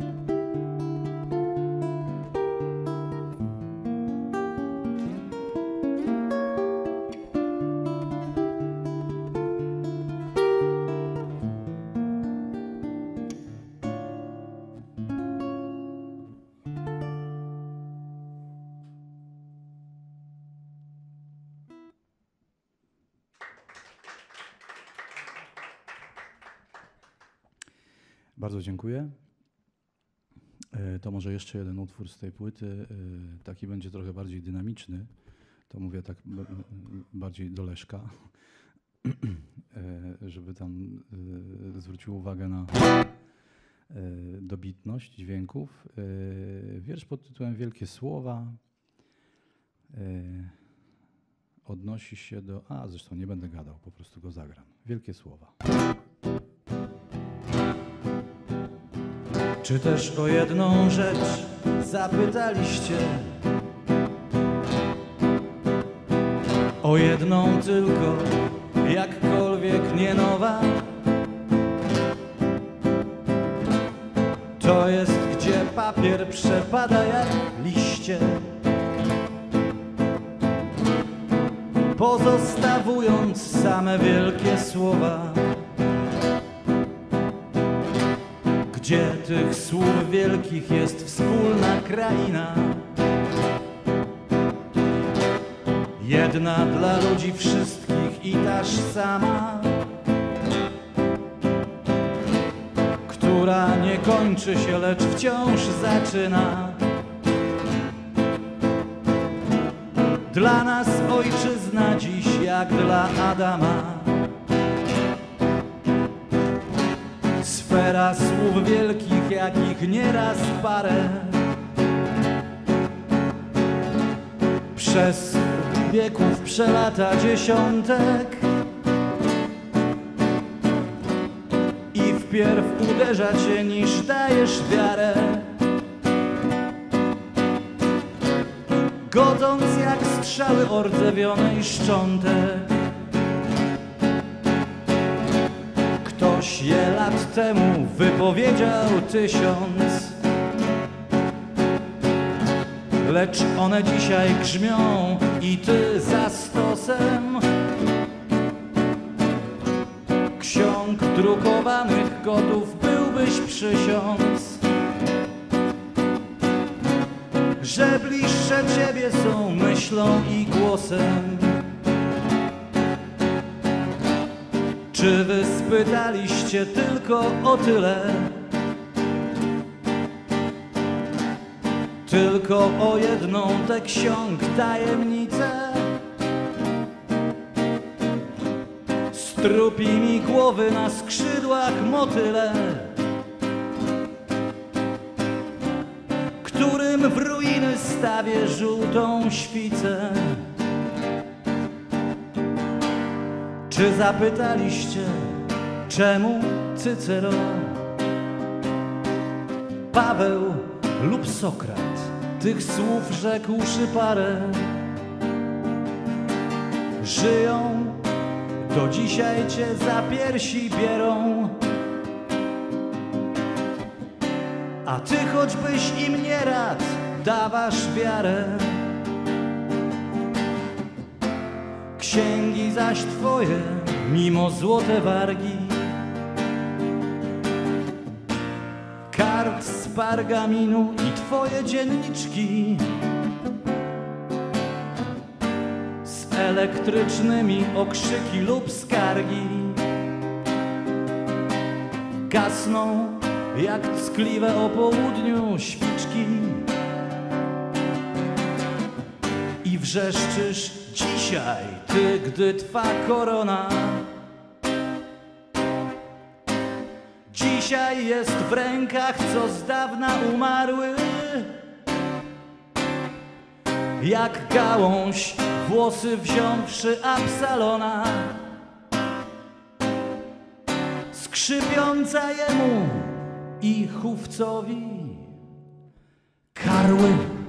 Bardzo dziękuję. To może jeszcze jeden utwór z tej płyty, taki będzie trochę bardziej dynamiczny, to mówię tak bardziej do Leszka, żeby tam zwrócił uwagę na dobitność dźwięków. Wiersz pod tytułem Wielkie Słowa odnosi się do... zresztą nie będę gadał, po prostu go zagram. Wielkie Słowa. Czy też o jedną rzecz zapytaliście? O jedną tylko, jakkolwiek nie nowa. To jest, gdzie papier przepada jak liście, pozostawując same wielkie słowa. Gdzie tych słów wielkich jest wspólna kraina, jedna dla ludzi wszystkich i taż sama, która nie kończy się, lecz wciąż zaczyna. Dla nas ojczyzna dziś jak dla Adama, sfera słów wielkich, jakich nieraz parę. Przez wieków przelata dziesiątek i wpierw uderza cię, niż dajesz wiarę. Godząc jak strzały ordzewionej szczątek. Ktoś je lat temu wypowiedział 1000, lecz one dzisiaj grzmią i ty za stosem ksiąg drukowanych gotów byłbyś przysiąc, że bliższe ciebie są myślą i głosem. Czy wy spytaliście tylko o tyle? Tylko o jedną tę ksiąg tajemnicę? Strupi mi głowy na skrzydłach motyle, którym w ruiny stawię żółtą świcę. Czy zapytaliście, czemu Cyceron, Paweł lub Sokrat tych słów rzekłszy parę żyją, do dzisiaj cię za piersi bierą, a ty choćbyś im nie rad, dawasz wiarę. Księgi zaś twoje, mimo złote wargi, kart z pargaminu i twoje dzienniczki z elektrycznymi okrzyki lub skargi gasną jak tkliwe o południu świczki i wrzeszczysz dzisiaj, ty, gdy twa korona dzisiaj jest w rękach, co z dawna umarły, jak gałąź włosy wziąwszy Absalona, skrzypiąca jemu i chówcowi karły.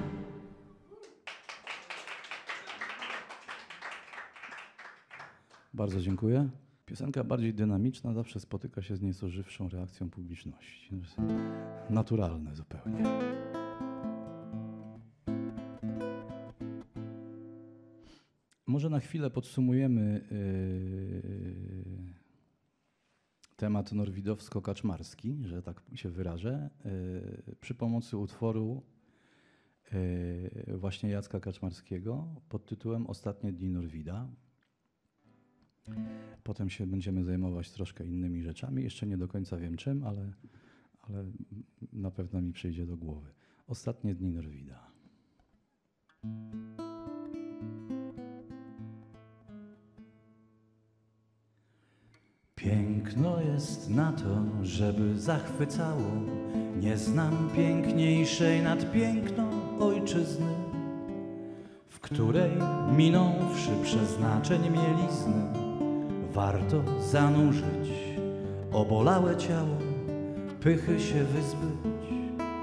Bardzo dziękuję. Piosenka bardziej dynamiczna zawsze spotyka się z nieco żywszą reakcją publiczności. To jest naturalne zupełnie. Może na chwilę podsumujemy temat norwidowsko-kaczmarski, że tak się wyrażę, przy pomocy utworu właśnie Jacka Kaczmarskiego pod tytułem Ostatnie dni Norwida. Potem się będziemy zajmować troszkę innymi rzeczami. Jeszcze nie do końca wiem czym, ale na pewno mi przyjdzie do głowy. Ostatnie dni Norwida. Piękno jest na to, żeby zachwycało. Nie znam piękniejszej nad piękno ojczyzny, w której minąwszy przeznaczeń mielizny, warto zanurzyć obolałe ciało, pychy się wyzbyć.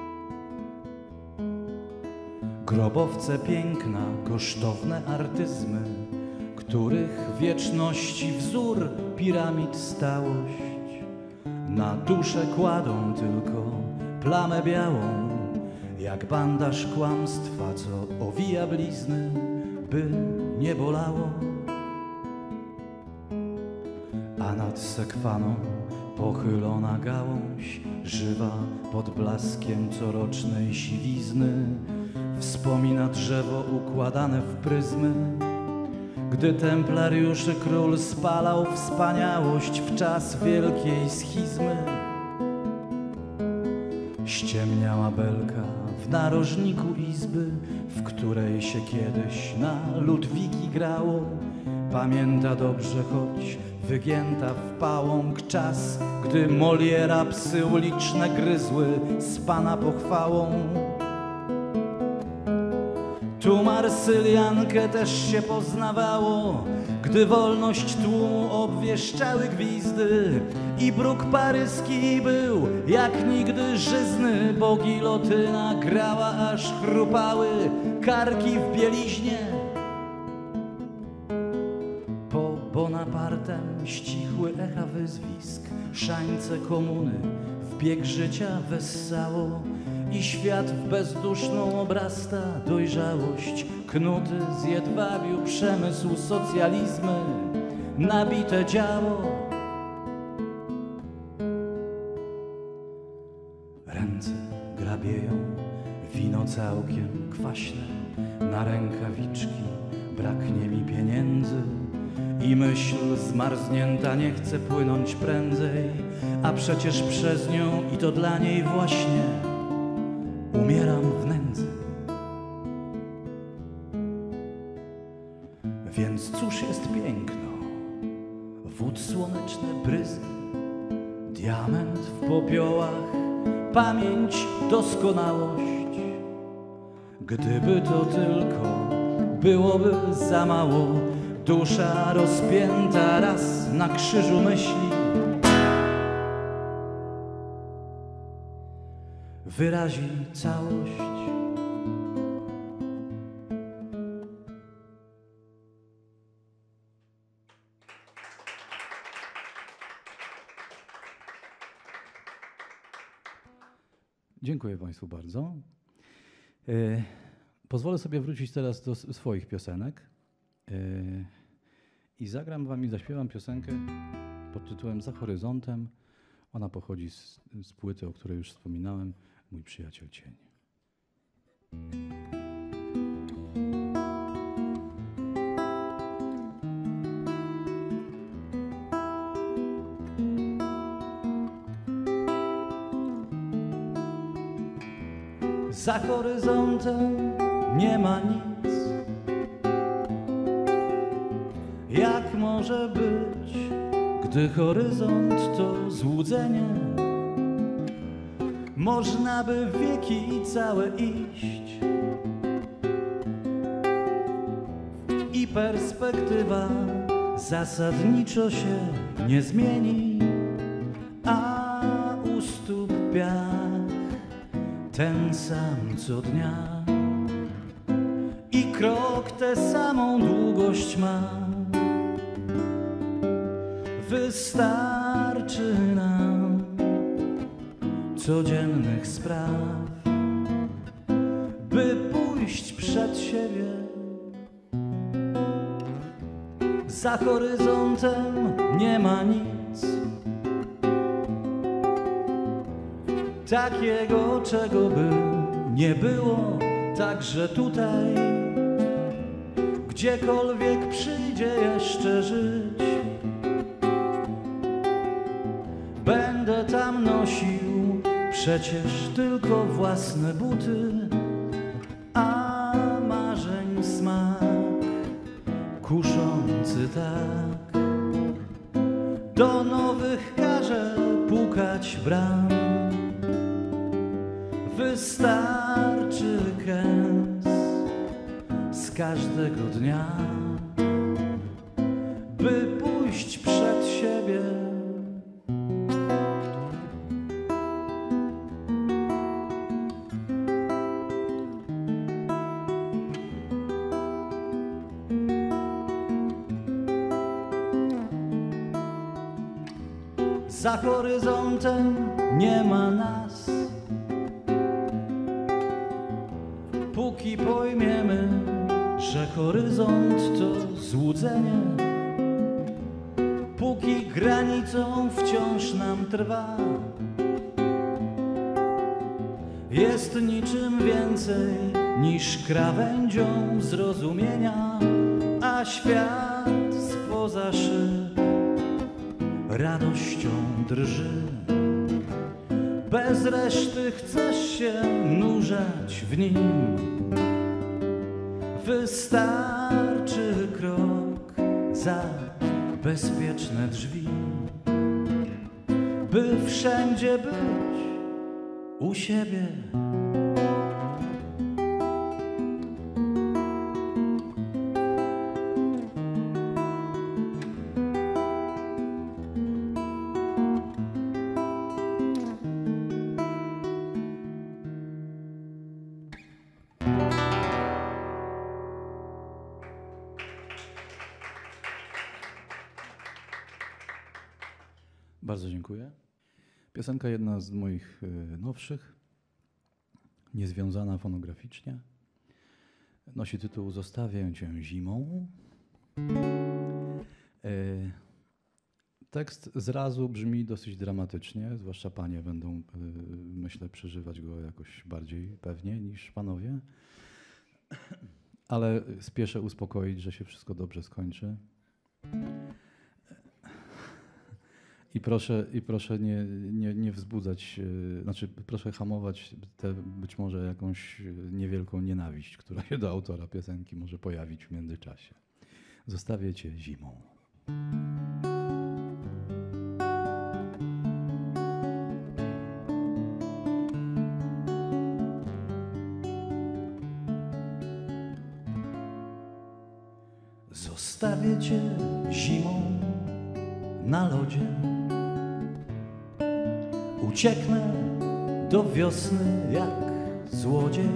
Grobowce piękna, kosztowne artyzmy, których wieczności wzór piramid stałość, na duszę kładą tylko plamę białą, jak bandaż kłamstwa, co owija blizny, by nie bolało. A nad sekwaną pochylona gałąź, żywa pod blaskiem corocznej siwizny, wspomina drzewo układane w pryzmy, gdy templariuszy król spalał wspaniałość w czas wielkiej schizmy. Ściemniała belka w narożniku izby, w której się kiedyś na Ludwiki grało. Pamięta dobrze, choć wygięta w pałąk, czas, gdy Moliera psy uliczne gryzły z pana pochwałą. Tu Marsyliankę też się poznawało, gdy wolność tłumu obwieszczały gwizdy i bruk paryski był jak nigdy żyzny, bo gilotyna grała, aż chrupały karki w bieliźnie. Po Bonapartem ścichły echa wyzwisk, szańce komuny w bieg życia wessało i świat w bezduszną obrasta dojrzałość, knuty z jedwabiu przemysł socjalizmy, nabite działo. Ręce grabieją, wino całkiem kwaśne, na rękawiczki braknie mi pieniędzy i myśl zmarznięta nie chce płynąć prędzej, a przecież przez nią i to dla niej właśnie umieram w nędzy. Więc cóż jest piękno? Wód słoneczny bryzy, diament w popiołach, pamięć, doskonałość. Gdyby to tylko byłoby za mało, dusza rozpięta raz na krzyżu myśli wyrazi całość. Dziękuję Państwu bardzo. Pozwolę sobie wrócić teraz do swoich piosenek i zaśpiewam piosenkę pod tytułem Za horyzontem. Ona pochodzi z płyty, o której już wspominałem, Mój przyjaciel cień. Za horyzontem nie ma nic. Jak może być, gdy horyzont to złudzenie? Można by wieki całe iść i perspektywa zasadniczo się nie zmieni, a u stóp piach ten sam co dnia i krok tę samą długość ma. Wystarczy nam codziennych spraw, by pójść przed siebie. Za horyzontem nie ma nic takiego, czego by nie było także tutaj. Gdziekolwiek przyjdzie jeszcze żyć, będę tam nosił przecież tylko własne buty, a marzeń smak kuszący tak. Do nowych każe pukać bram. Wystarczy kęs z każdego dnia, by pójść przed siebie. Za horyzontem nie ma nas, póki pojmiemy, że horyzont to złudzenie, póki granicą wciąż nam trwa. Jest niczym więcej niż krawędzią zrozumienia, a świat spoza szyb radością drży. Bez reszty chcesz się nurzać w nim. Wystarczy krok za bezpieczne drzwi, by wszędzie być u siebie. Bardzo dziękuję. Piosenka jedna z moich nowszych, niezwiązana fonograficznie. Nosi tytuł Zostawię cię zimą. Tekst zrazu brzmi dosyć dramatycznie, zwłaszcza panie będą, myślę, przeżywać go jakoś bardziej pewnie niż panowie. Ale spieszę uspokoić, że się wszystko dobrze skończy. I proszę nie wzbudzać, znaczy proszę hamować tę być może jakąś niewielką nienawiść, która się do autora piosenki może pojawić w międzyczasie. Zostawię cię zimą. Zostawię cię zimą na lodzie. Ucieknę do wiosny jak złodziej.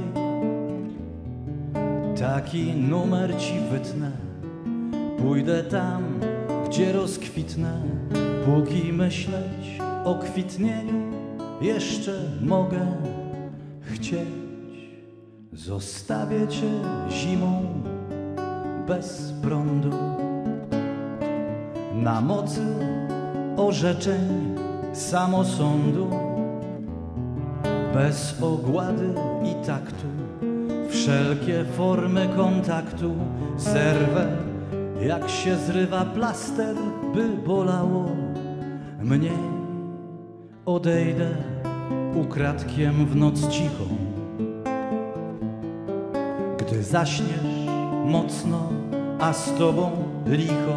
Taki numer ci wytnę. Pójdę tam, gdzie rozkwitnę. Póki myśleć o kwitnieniu jeszcze mogę chcieć. Zostawię cię zimą bez prądu, na mocy orzeczeń samosądu, bez ogłady i taktu. Wszelkie formy kontaktu zerwę, jak się zrywa plaster, by bolało mniej. Odejdę ukradkiem w noc cichą. Gdy zaśniesz mocno, a z tobą licho,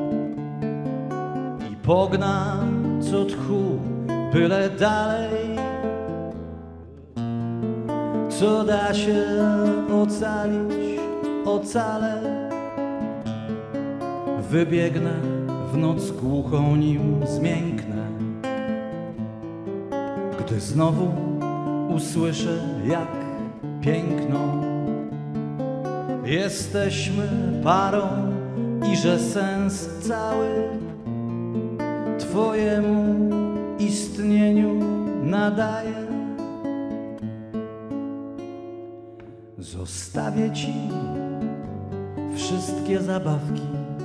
i pognam co tchu, byle dalej, co da się ocalić, ocalę. Wybiegnę w noc głuchą, nim zmięknę. Gdy znowu usłyszę, jak piękną jesteśmy parą i że sens cały twojemu istnieniu nadaje. Zostawię ci wszystkie zabawki,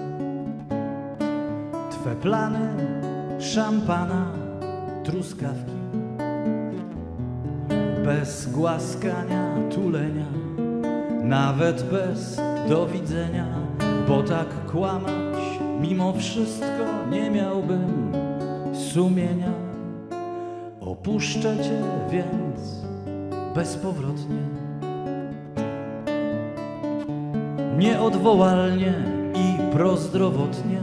twe plany, szampana, truskawki. Bez głaskania, tulenia, nawet bez do widzenia, bo tak kłamać mimo wszystko nie miałbym sumienia. Opuszczę cię więc bezpowrotnie, nieodwołalnie i prozdrowotnie.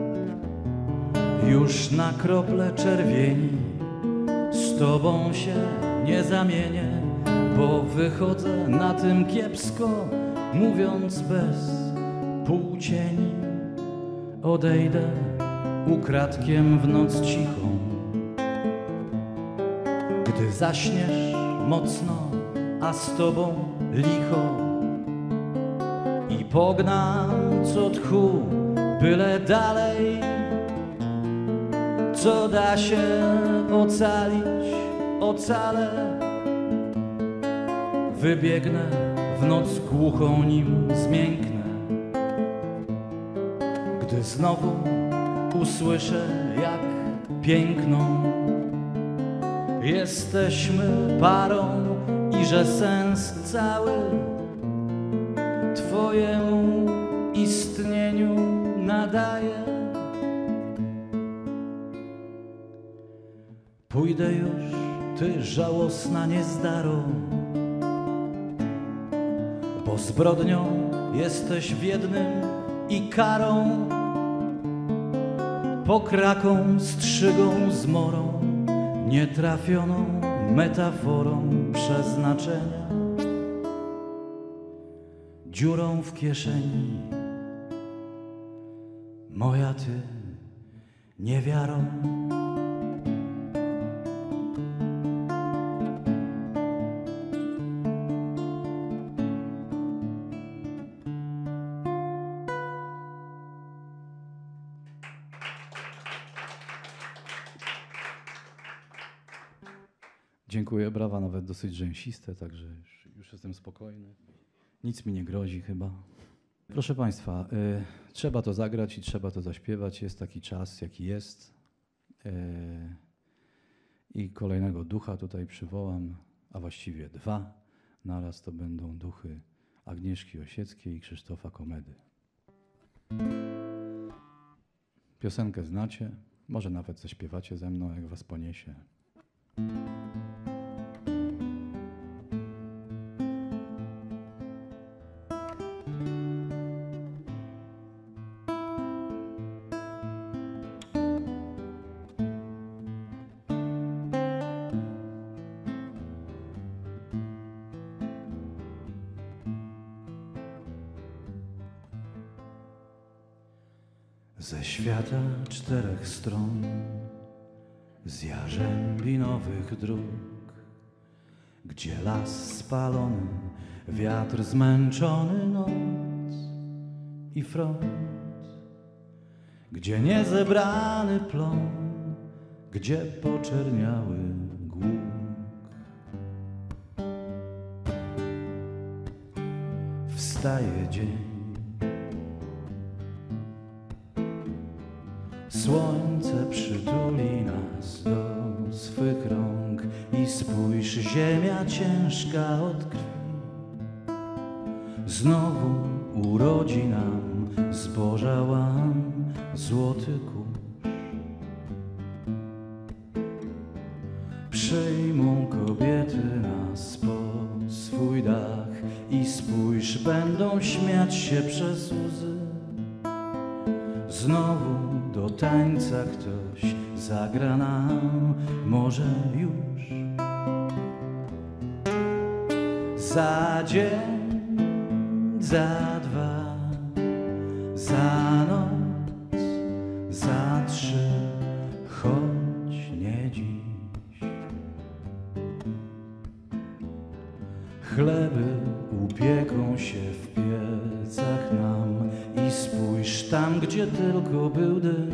Już na krople czerwieni z tobą się nie zamienię, bo wychodzę na tym kiepsko, mówiąc bez półcieni. Odejdę ukradkiem w noc cichą. Gdy zaśniesz mocno, a z tobą licho, i pognam co tchu, byle dalej, co da się ocalić, ocalę. Wybiegnę w noc głuchą, nim zmięknę. Gdy znowu usłyszę, jak piękną jesteśmy parą i że sens cały twojemu istnieniu nadaje. Pójdę już, ty żałosna niezdaro, bo zbrodnią jesteś w jednym i karą, pokraką, strzygą, zmorą, nietrafioną metaforą przeznaczenia, dziurą w kieszeni, moja ty niewiarą. Dziękuję, brawa nawet dosyć rzęsiste, także już jestem spokojny. Nic mi nie grozi chyba. Proszę Państwa, trzeba to zagrać i trzeba to zaśpiewać. Jest taki czas, jaki jest. I kolejnego ducha tutaj przywołam, a właściwie dwa. Naraz to będą duchy Agnieszki Osieckiej i Krzysztofa Komedy. Piosenkę znacie, może nawet zaśpiewacie ze mną, jak was poniesie. ze świata 4 stron, z jarzębi nowych dróg, gdzie las spalony, wiatr zmęczony, noc i front, gdzie niezebrany plon, gdzie poczerniały głóg. Wstaje dzień, słońce przytuli nas do swych rąk i spójrz, ziemia ciężka od krwi znowu urodzi nam zboża łam, złoty kurz. Przyjmą kobiety nas pod swój dach i spójrz, będą śmiać się przez łzy. Znowu do tańca ktoś zagra nam, może już za dzień, za 2, za noc, za 3, choć nie dziś. Chleby upieką się w piecach nam i spójrz, tam gdzie tylko był dym,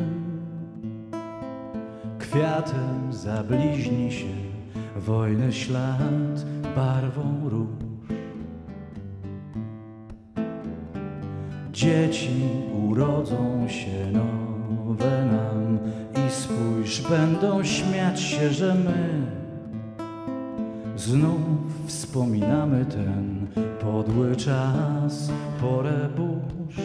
kwiatem zabliźni się wojny ślad barwą róż. Dzieci urodzą się nowe nam i spójrz, będą śmiać się, że my znów wspominamy ten podły czas, porę burz.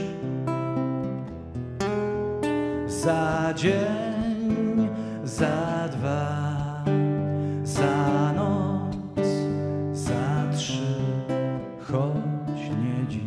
Za dzień, za 2, za noc, za 3, choć nie dziś.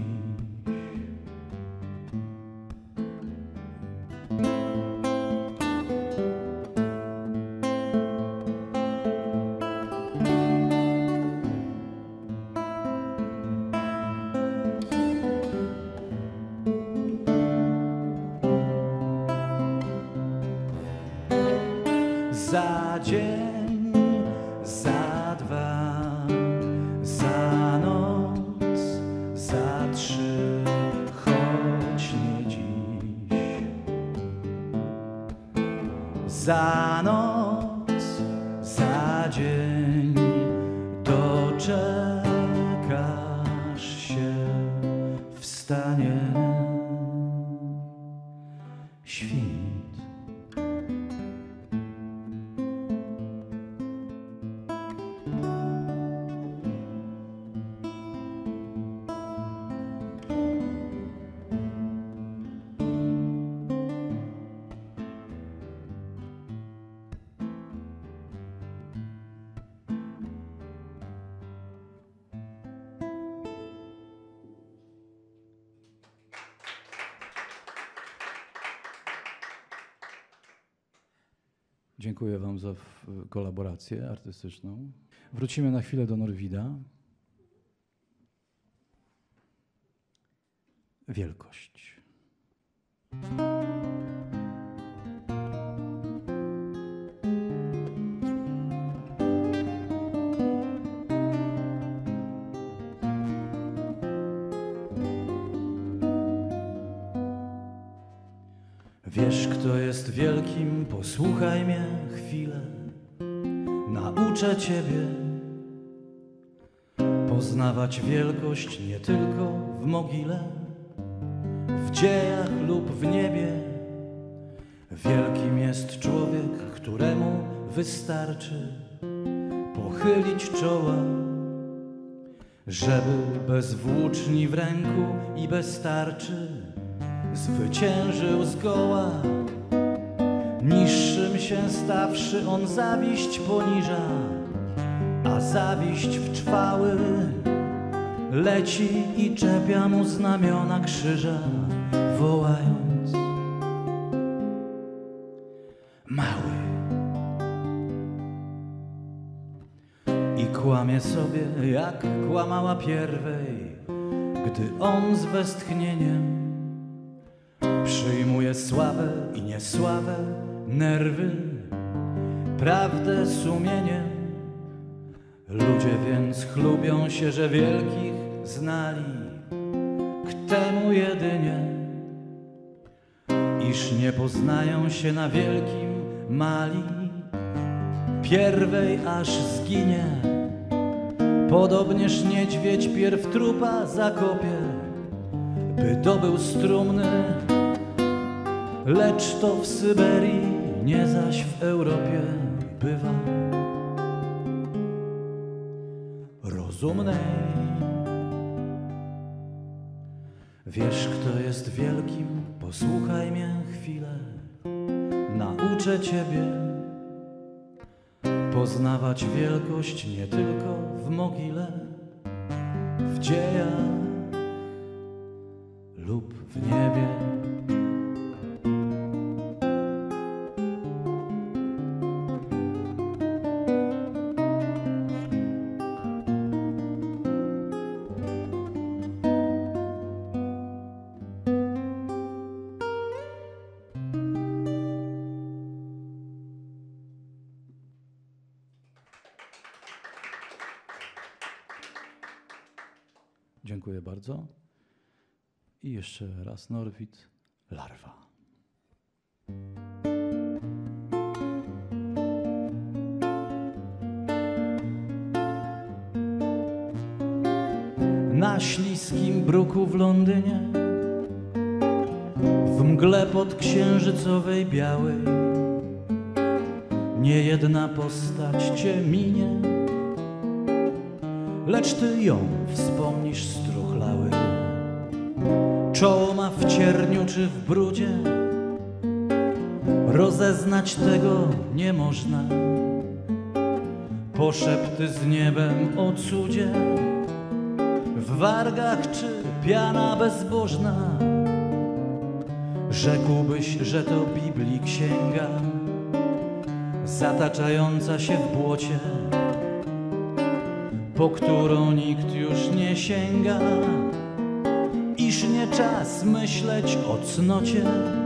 Za dzień, za 2, za noc, za 3, choć nie dziś. Za noc, za dzień doczekasz się, wstanie świt. Dziękuję wam za kolaborację artystyczną. Wrócimy na chwilę do Norwida. Wielkość. Wiesz, kto jest wielkim, posłuchaj mnie chwilę. Nauczę ciebie poznawać wielkość nie tylko w mogile, w dziejach lub w niebie. Wielkim jest człowiek, któremu wystarczy pochylić czoła, żeby bez włóczni w ręku i bez tarczy zwyciężył zgoła. Niższym się stawszy, on zawiść poniża, a zawiść wtrwały leci i czepia mu znamiona krzyża, wołając: mały. I kłamie sobie, jak kłamała pierwej, gdy on z westchnieniem przyjmuje sławę i niesławę, nerwy, prawdę, sumienie. Ludzie więc chlubią się, że wielkich znali, k temu jedynie, iż nie poznają się na wielkim mali, pierwej aż zginie. Podobnież niedźwiedź pierw trupa zakopie, by dobył strumny, lecz to w Syberii, nie zaś w Europie bywa rozumnej. Wiesz, kto jest wielkim? Posłuchaj mnie chwilę, nauczę ciebie poznawać wielkość nie tylko w mogile, w dziejach lub w niebie. Dziękuję bardzo. I jeszcze raz Norwid, Larwa. Na śliskim bruku w Londynie, w mgle podksiężycowej białej, niejedna postać cię minie, lecz ty ją wspomnisz struchlały. Czoło ma w cierniu czy w brudzie, rozeznać tego nie można. Poszepty z niebem o cudzie, w wargach czy piana bezbożna. Rzekłbyś, że to Biblii księga, zataczająca się w błocie, po którą nikt już nie sięga, iż nie czas myśleć o cnocie.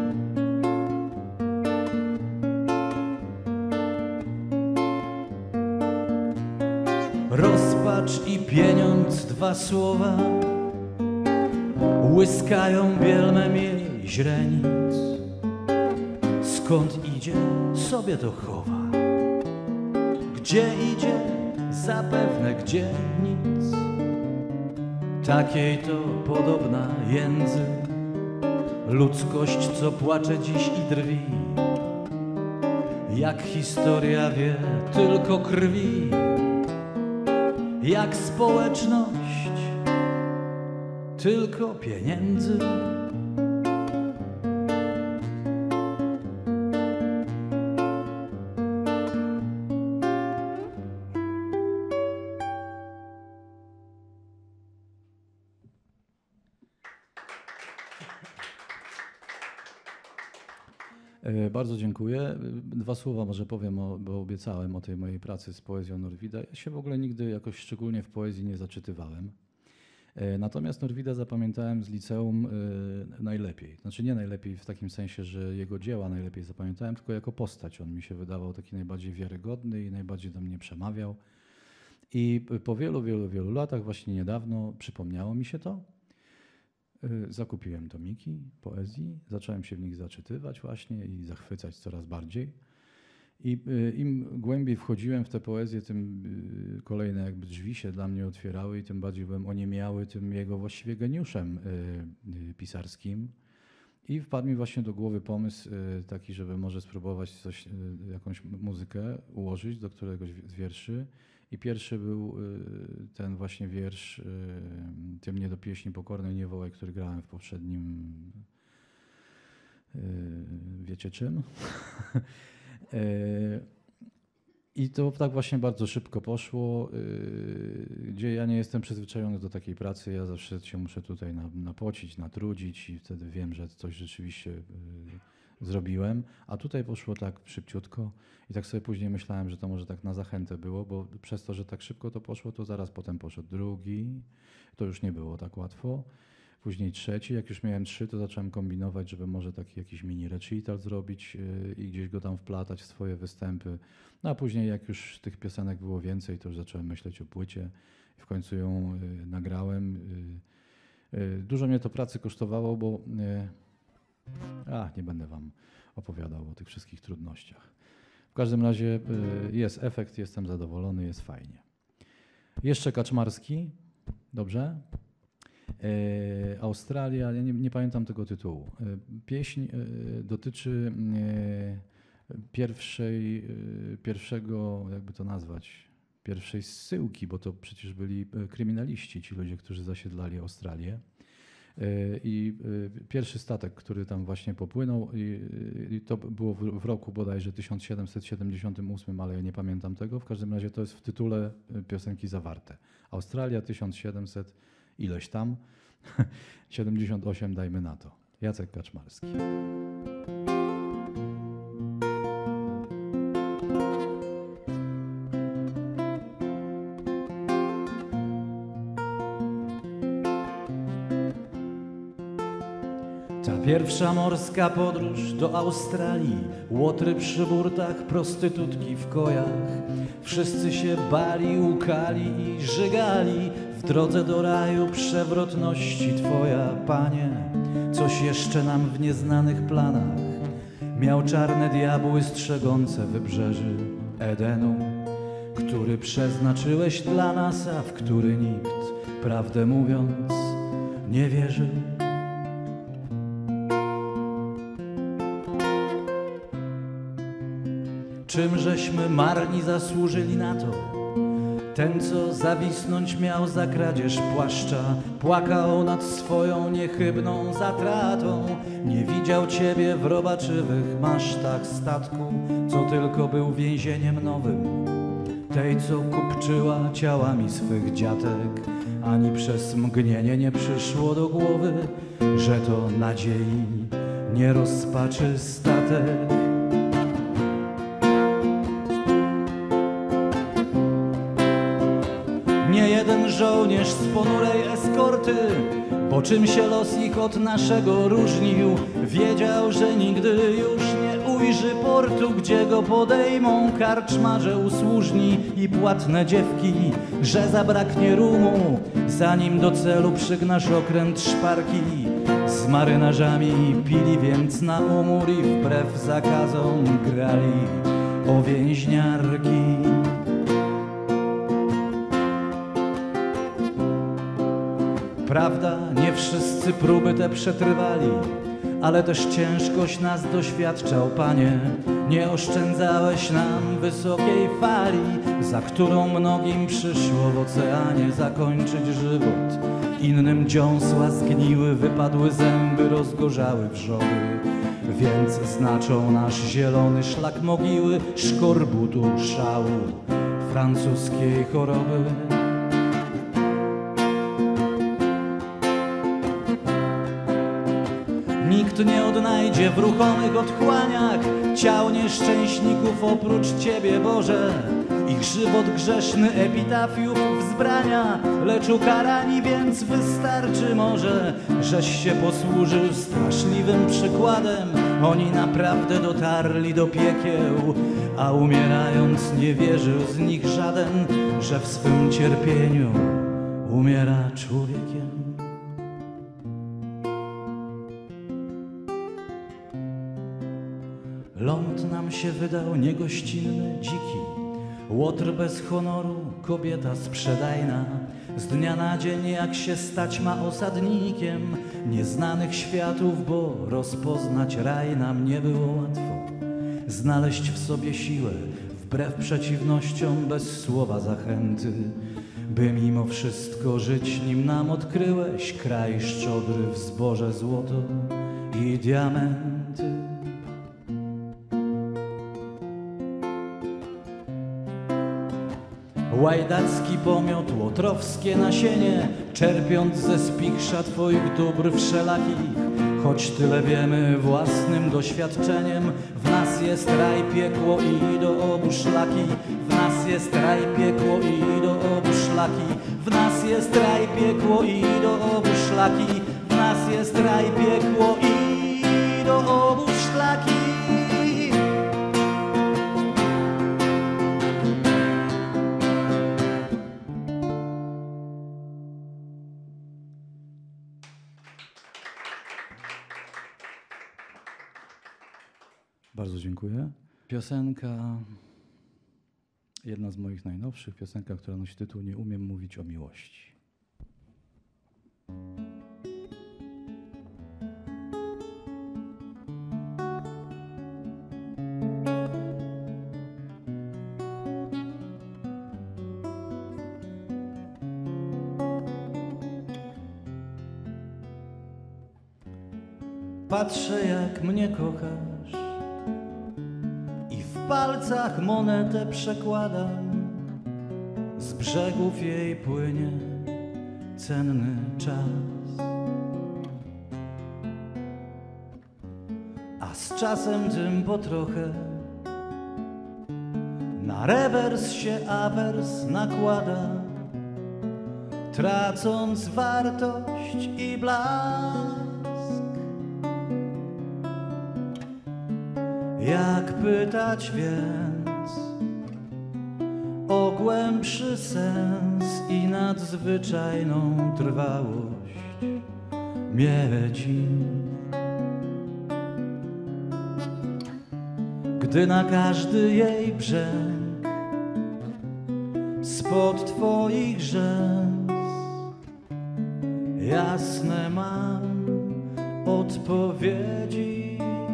Rozpacz i pieniądz, dwa słowa, łyskają bielmem jej źrenic. Skąd idzie, sobie to chowa, gdzie idzie, zapewne gdzie nic. Takiej to podobna jędzy ludzkość, co płacze dziś i drwi. Jak historia wie tylko krwi, jak społeczność tylko pieniędzy. Bardzo dziękuję. Dwa słowa może powiem, bo obiecałem o tej mojej pracy z poezją Norwida. Ja się w ogóle nigdy jakoś szczególnie w poezji nie zaczytywałem. Natomiast Norwida zapamiętałem z liceum najlepiej. Znaczy nie najlepiej w takim sensie, że jego dzieła najlepiej zapamiętałem, tylko jako postać. On mi się wydawał taki najbardziej wiarygodny i najbardziej do mnie przemawiał. I po wielu, wielu, wielu latach, właśnie niedawno, przypomniało mi się to. Zakupiłem tomiki poezji, zacząłem się w nich zaczytywać właśnie i zachwycać coraz bardziej. I im głębiej wchodziłem w tę poezję, tym kolejne jakby drzwi się dla mnie otwierały i tym bardziej byłem oniemiały tym jego właściwie geniuszem pisarskim. I wpadł mi właśnie do głowy pomysł taki, żeby może spróbować coś, jakąś muzykę ułożyć do któregoś z wierszy. I pierwszy był ten właśnie wiersz Ty mnie do pieśni pokornej nie wołaj, który grałem w poprzednim wiecie czym. I to tak właśnie bardzo szybko poszło, gdzie ja nie jestem przyzwyczajony do takiej pracy. Ja zawsze się muszę tutaj napocić, natrudzić i wtedy wiem, że coś rzeczywiście zrobiłem. A tutaj poszło tak szybciutko i tak sobie później myślałem, że to może tak na zachętę było, bo przez to, że tak szybko to poszło, to zaraz potem poszedł drugi. To już nie było tak łatwo. później trzeci. Jak już miałem 3, to zacząłem kombinować, żeby może taki jakiś mini recital zrobić i gdzieś go tam wplatać w swoje występy. No a później jak już tych piosenek było więcej, to już zacząłem myśleć o płycie. W końcu ją nagrałem. Dużo mnie to pracy kosztowało, bo nie będę wam opowiadał o tych wszystkich trudnościach. W każdym razie jest efekt, jestem zadowolony, jest fajnie. Jeszcze Kaczmarski, dobrze? Australia, ja nie pamiętam tego tytułu. Pieśń dotyczy pierwszego, jakby to nazwać, pierwszej zsyłki, bo to przecież byli kryminaliści, ci ludzie, którzy zasiedlali Australię. I pierwszy statek, który tam właśnie popłynął, i to było w roku bodajże 1778, ale ja nie pamiętam tego. W każdym razie to jest w tytule piosenki zawarte. Australia 1700 ileś tam, 78 dajmy na to. Jacek Kaczmarski. Ta pierwsza morska podróż do Australii, łotry przy burtach, prostytutki w kojach. Wszyscy się bali, łukali i żygali. W drodze do raju przewrotności Twoja, Panie, coś jeszcze nam w nieznanych planach. Miał czarne diabły strzegące wybrzeży Edenu, który przeznaczyłeś dla nas, a w który nikt, prawdę mówiąc, nie wierzył. Czym żeśmy marni zasłużyli na to? Ten, co zawisnąć miał za kradzież płaszcza, płakał nad swoją niechybną zatratą. Nie widział Ciebie w robaczywych masztach statku, co tylko był więzieniem nowym, tej, co kupczyła ciałami swych dziatek. Ani przez mgnienie nie przyszło do głowy, że to nadziei, nie rozpaczy statek. Nie jeden żołnierz z ponurej eskorty, po czym się los ich od naszego różnił, wiedział, że nigdy już nie ujrzy portu, gdzie go podejmą karczmarze usłużni i płatne dziewki, że zabraknie rumu, zanim do celu przygnasz okręt szparki. Z marynarzami pili więc na umór i wbrew zakazom grali o więźniarki. Prawda, nie wszyscy próby te przetrwali, ale też ciężkość nas doświadczał, Panie. Nie oszczędzałeś nam wysokiej fali, za którą mnogim przyszło w oceanie zakończyć żywot. Innym dziąsła zgniły, wypadły zęby, rozgorzały wrzody. Więc znaczą nasz zielony szlak mogiły, szkorbutu, szału, francuskiej choroby. Nikt nie odnajdzie w ruchomych otchłaniach ciał nieszczęśników oprócz Ciebie, Boże. Ich żywot grzeszny epitafiów wzbrania, lecz ukarani więc wystarczy może, żeś się posłużył straszliwym przykładem. Oni naprawdę dotarli do piekieł, a umierając nie wierzył z nich żaden, że w swym cierpieniu umiera człowiekiem. Ląd nam się wydał niegościnny, dziki, łotr bez honoru, kobieta sprzedajna. Z dnia na dzień jak się stać ma osadnikiem nieznanych światów, bo rozpoznać raj nam nie było łatwo. Znaleźć w sobie siłę, wbrew przeciwnościom, bez słowa zachęty, by mimo wszystko żyć, nim nam odkryłeś kraj szczodry w zboże, złoto i diamenty. Łajdacki pomiot, łotrowskie nasienie, czerpiąc ze spichrza Twoich dóbr wszelakich. Choć tyle wiemy własnym doświadczeniem, w nas jest raj, piekło i do obu szlaki. W nas jest raj, piekło i do obu szlaki. W nas jest raj, piekło i do obu szlaki. W nas jest raj, piekło i do obu szlaki. Bardzo dziękuję. Piosenka, jedna z moich najnowszych, piosenka, która nosi tytuł Nie umiem mówić o miłości. Patrzę, jak mnie kochasz i w palcach monetę przekładam. Z brzegów jej płynie cenny czas, a z czasem tym po trochę na rewers się awers nakłada, tracąc wartość i blask. Jak pytać więc o głębszy sens i nadzwyczajną trwałość miedzi, gdy na każdy jej brzeg spod twoich rzęs jasne mam odpowiedzi.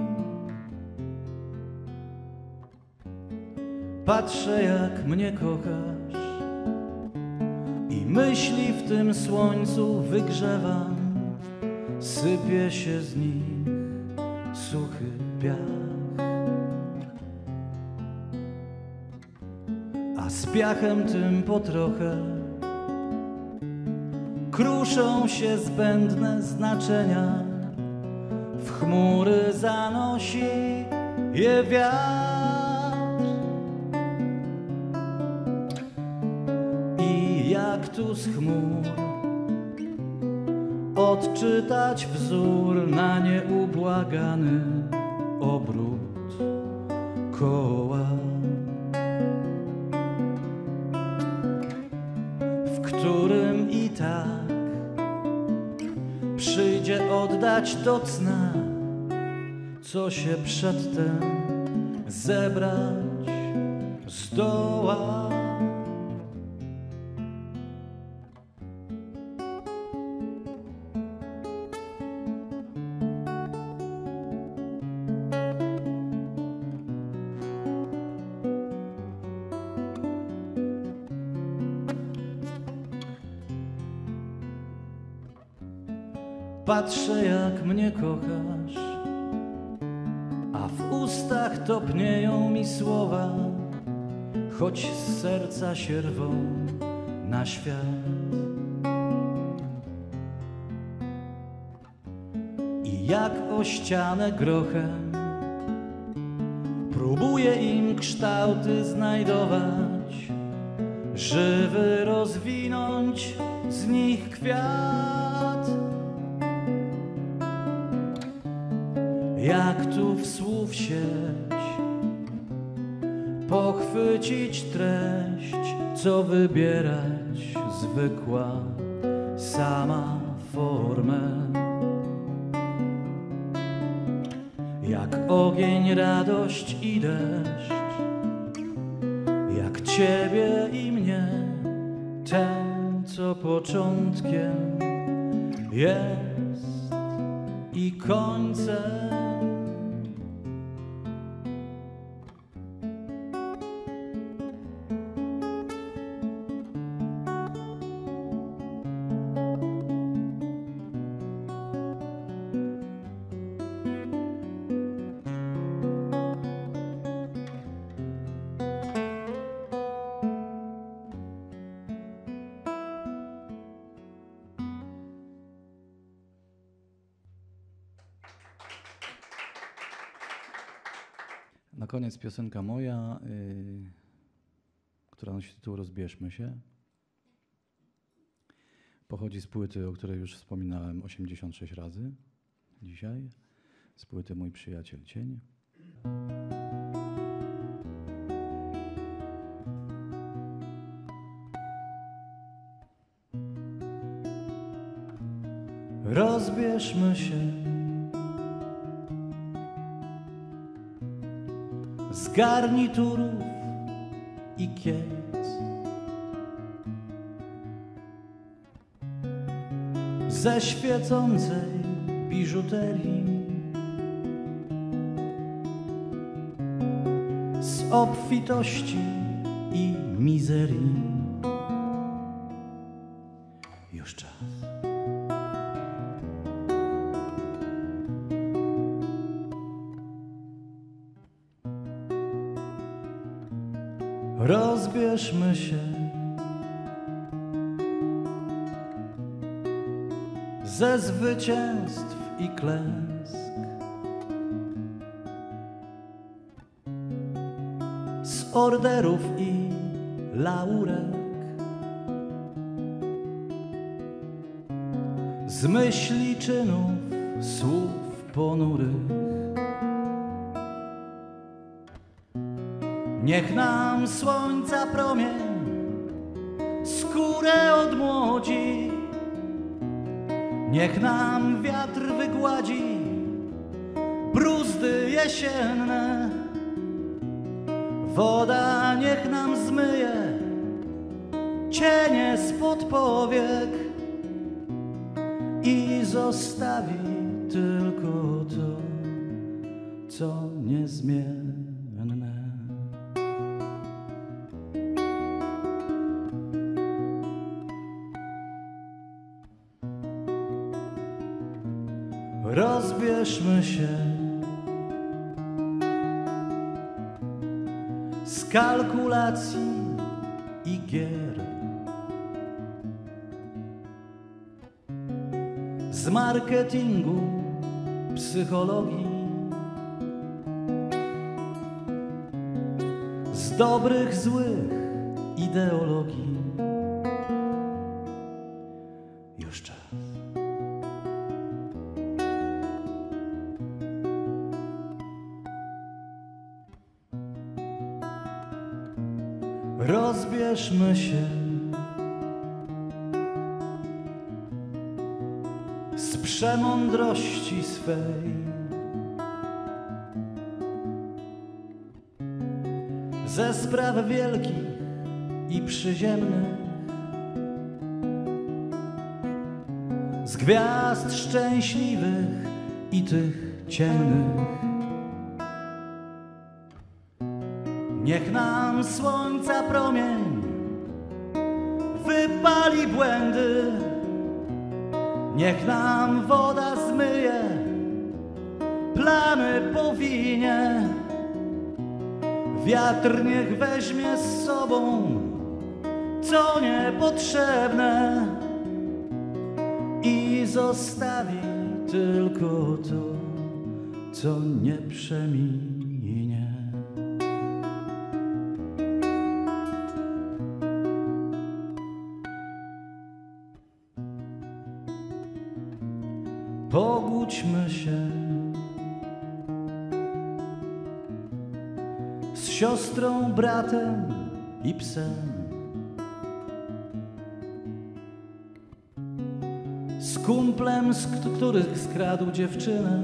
Patrzę, jak mnie kochasz i myśli w tym słońcu wygrzewam. Sypie się z nich suchy piach, a z piachem tym po trochę kruszą się zbędne znaczenia. W chmury zanosi je wiatr i jak tu z chmur odczytać wzór na nieubłagany obrót koła, w którym i tak przyjdzie oddać do cna, co się przedtem zebrać zdoła. Patrzę, jak mnie kochasz, a w ustach topnieją mi słowa, choć z serca się rwą na świat. I jak o ścianę grochem próbuję im kształty znajdować, żywy rozwinąć z nich kwiat. Jak tu w słów sieć pochwycić treść, co wybierać zwykła sama formę. Jak ogień, radość i deszcz, jak ciebie i mnie, ten, co początkiem jest i końcem. Na koniec piosenka moja, która nosi tytuł Rozbierzmy się. Pochodzi z płyty, o której już wspominałem 86 razy dzisiaj. Z płyty Mój przyjaciel cień. Rozbierzmy się z garniturów i kiec, ze świecącej biżuterii, z obfitości i mizerii. Już czas. Rozbierzmy się ze zwycięstw i klęsk, z orderów i laurek, z myśli, czynów, słów ponurych. Niech nam słońca promień skórę odmłodzi, niech nam wiatr wygładzi bruzdy jesienne, woda niech nam zmyje cienie spod powiek i zostawi tylko to, co niezmienne. Rozbierzmy się z kalkulacji i gier, z marketingu, psychologii, z dobrych, złych ideologii. Już czas. Rozbierzmy się z przemądrości swej, ze spraw wielkich i przyziemnych, z gwiazd szczęśliwych i tych ciemnych. Niech nam słońca promień wypali błędy, niech nam woda zmyje plamy po winie. Wiatr niech weźmie z sobą co niepotrzebne i zostawi tylko to, co nie przeminie. Pogódźmy się z siostrą, bratem i psem, z kumplem, z których skradł dziewczynę,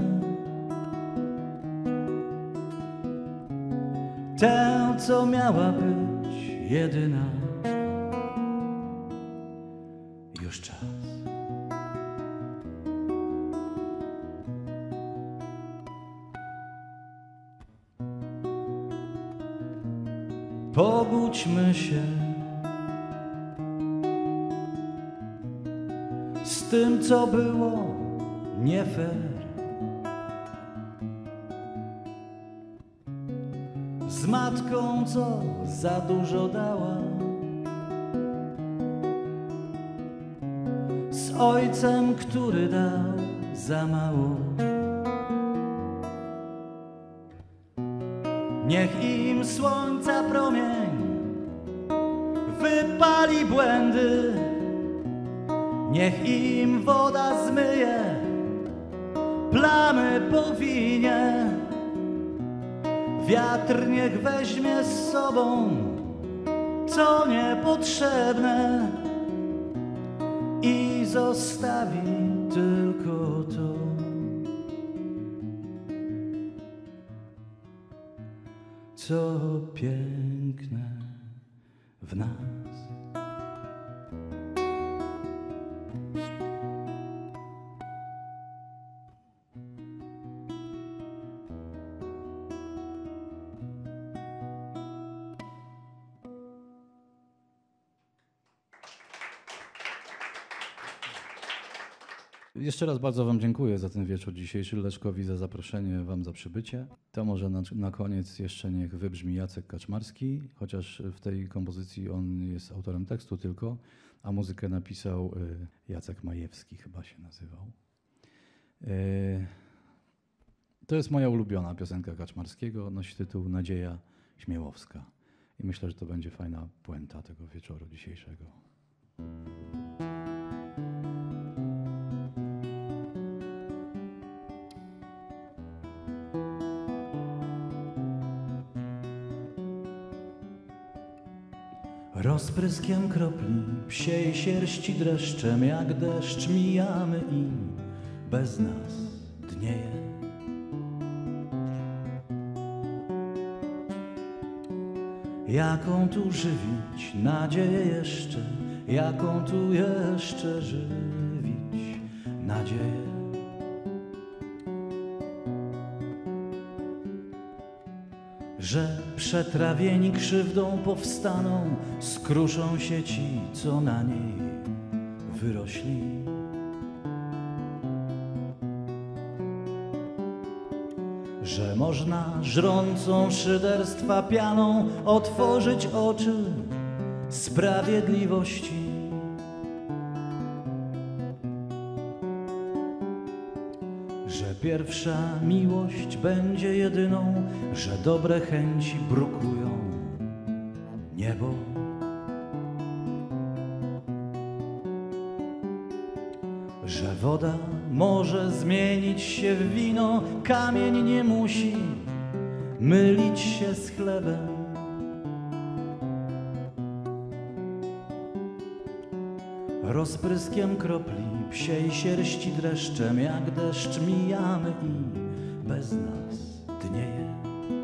tę, co miała być jedyna. Już czas. Pogódźmy się z tym, co było nie fair, z matką, co za dużo dała, z ojcem, który dał za mało. Niech im słońca promień wypali błędy, Niech im woda zmyje plamy po winie. Wiatr niech weźmie z sobą co niepotrzebne i zostawi tylko to, co piękne w nas. Jeszcze raz bardzo Wam dziękuję za ten wieczór dzisiejszy, Leszkowi za zaproszenie, Wam za przybycie. To może na koniec jeszcze niech wybrzmi Jacek Kaczmarski, chociaż w tej kompozycji on jest autorem tekstu tylko, a muzykę napisał Jacek Majewski, chyba się nazywał. To jest moja ulubiona piosenka Kaczmarskiego, nosi tytuł Nadzieja Śmiałowska. I myślę, że to będzie fajna puenta tego wieczoru dzisiejszego. Rozpryskiem kropli psiej sierści dreszczem, jak deszcz mijamy i bez nas dnieje. Jaką tu żywić nadzieję jeszcze, jaką tu jeszcze żywić nadzieję. Że przetrawieni krzywdą powstaną, skruszą się ci, co na niej wyrośli. Że można żrącą szyderstwa pianą otworzyć oczy sprawiedliwości. Że pierwsza miłość będzie jedyną, że dobre chęci brukują niebo. Że woda może zmienić się w wino, kamień nie musi mylić się z chlebem. Rozpryskiem kropli psiej sierści dreszczem, jak deszcz mijamy i bez nas dnieje.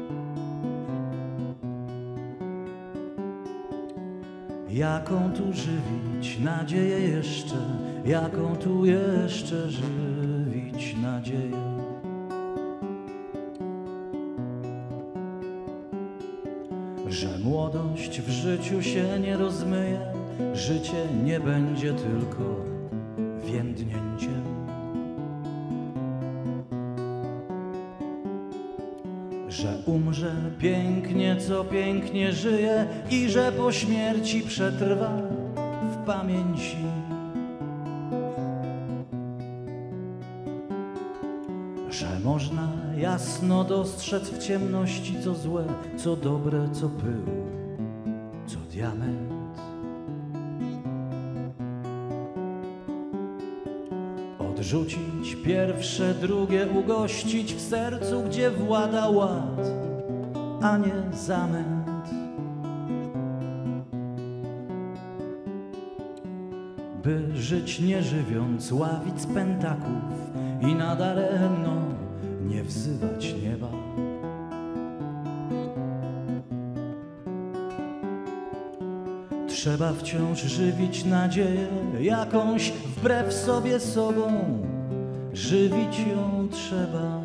Jaką tu żywić nadzieję jeszcze, jaką tu jeszcze żywić nadzieję. Że młodość w życiu się nie rozmyje, życie nie będzie tylko więdnięciem. Że umrze pięknie, co pięknie żyje i że po śmierci przetrwa w pamięci. Że można jasno dostrzec w ciemności, co złe, co dobre, co pył, co diament. Odrzucić pierwsze, drugie, ugościć w sercu, gdzie włada ład, a nie zamęt. By żyć nie żywiąc ławic pentaków i nadaremno nie wzywać nieba. Trzeba wciąż żywić nadzieję jakąś wbrew sobie sobą, żywić ją trzeba.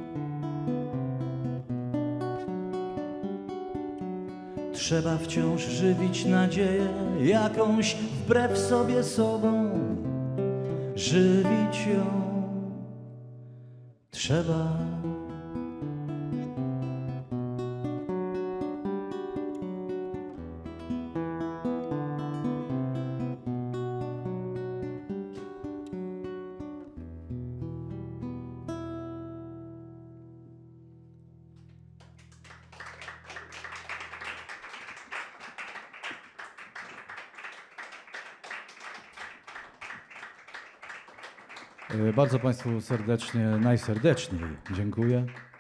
Trzeba wciąż żywić nadzieję jakąś wbrew sobie sobą, żywić ją trzeba. Bardzo Państwu serdecznie, najserdeczniej dziękuję.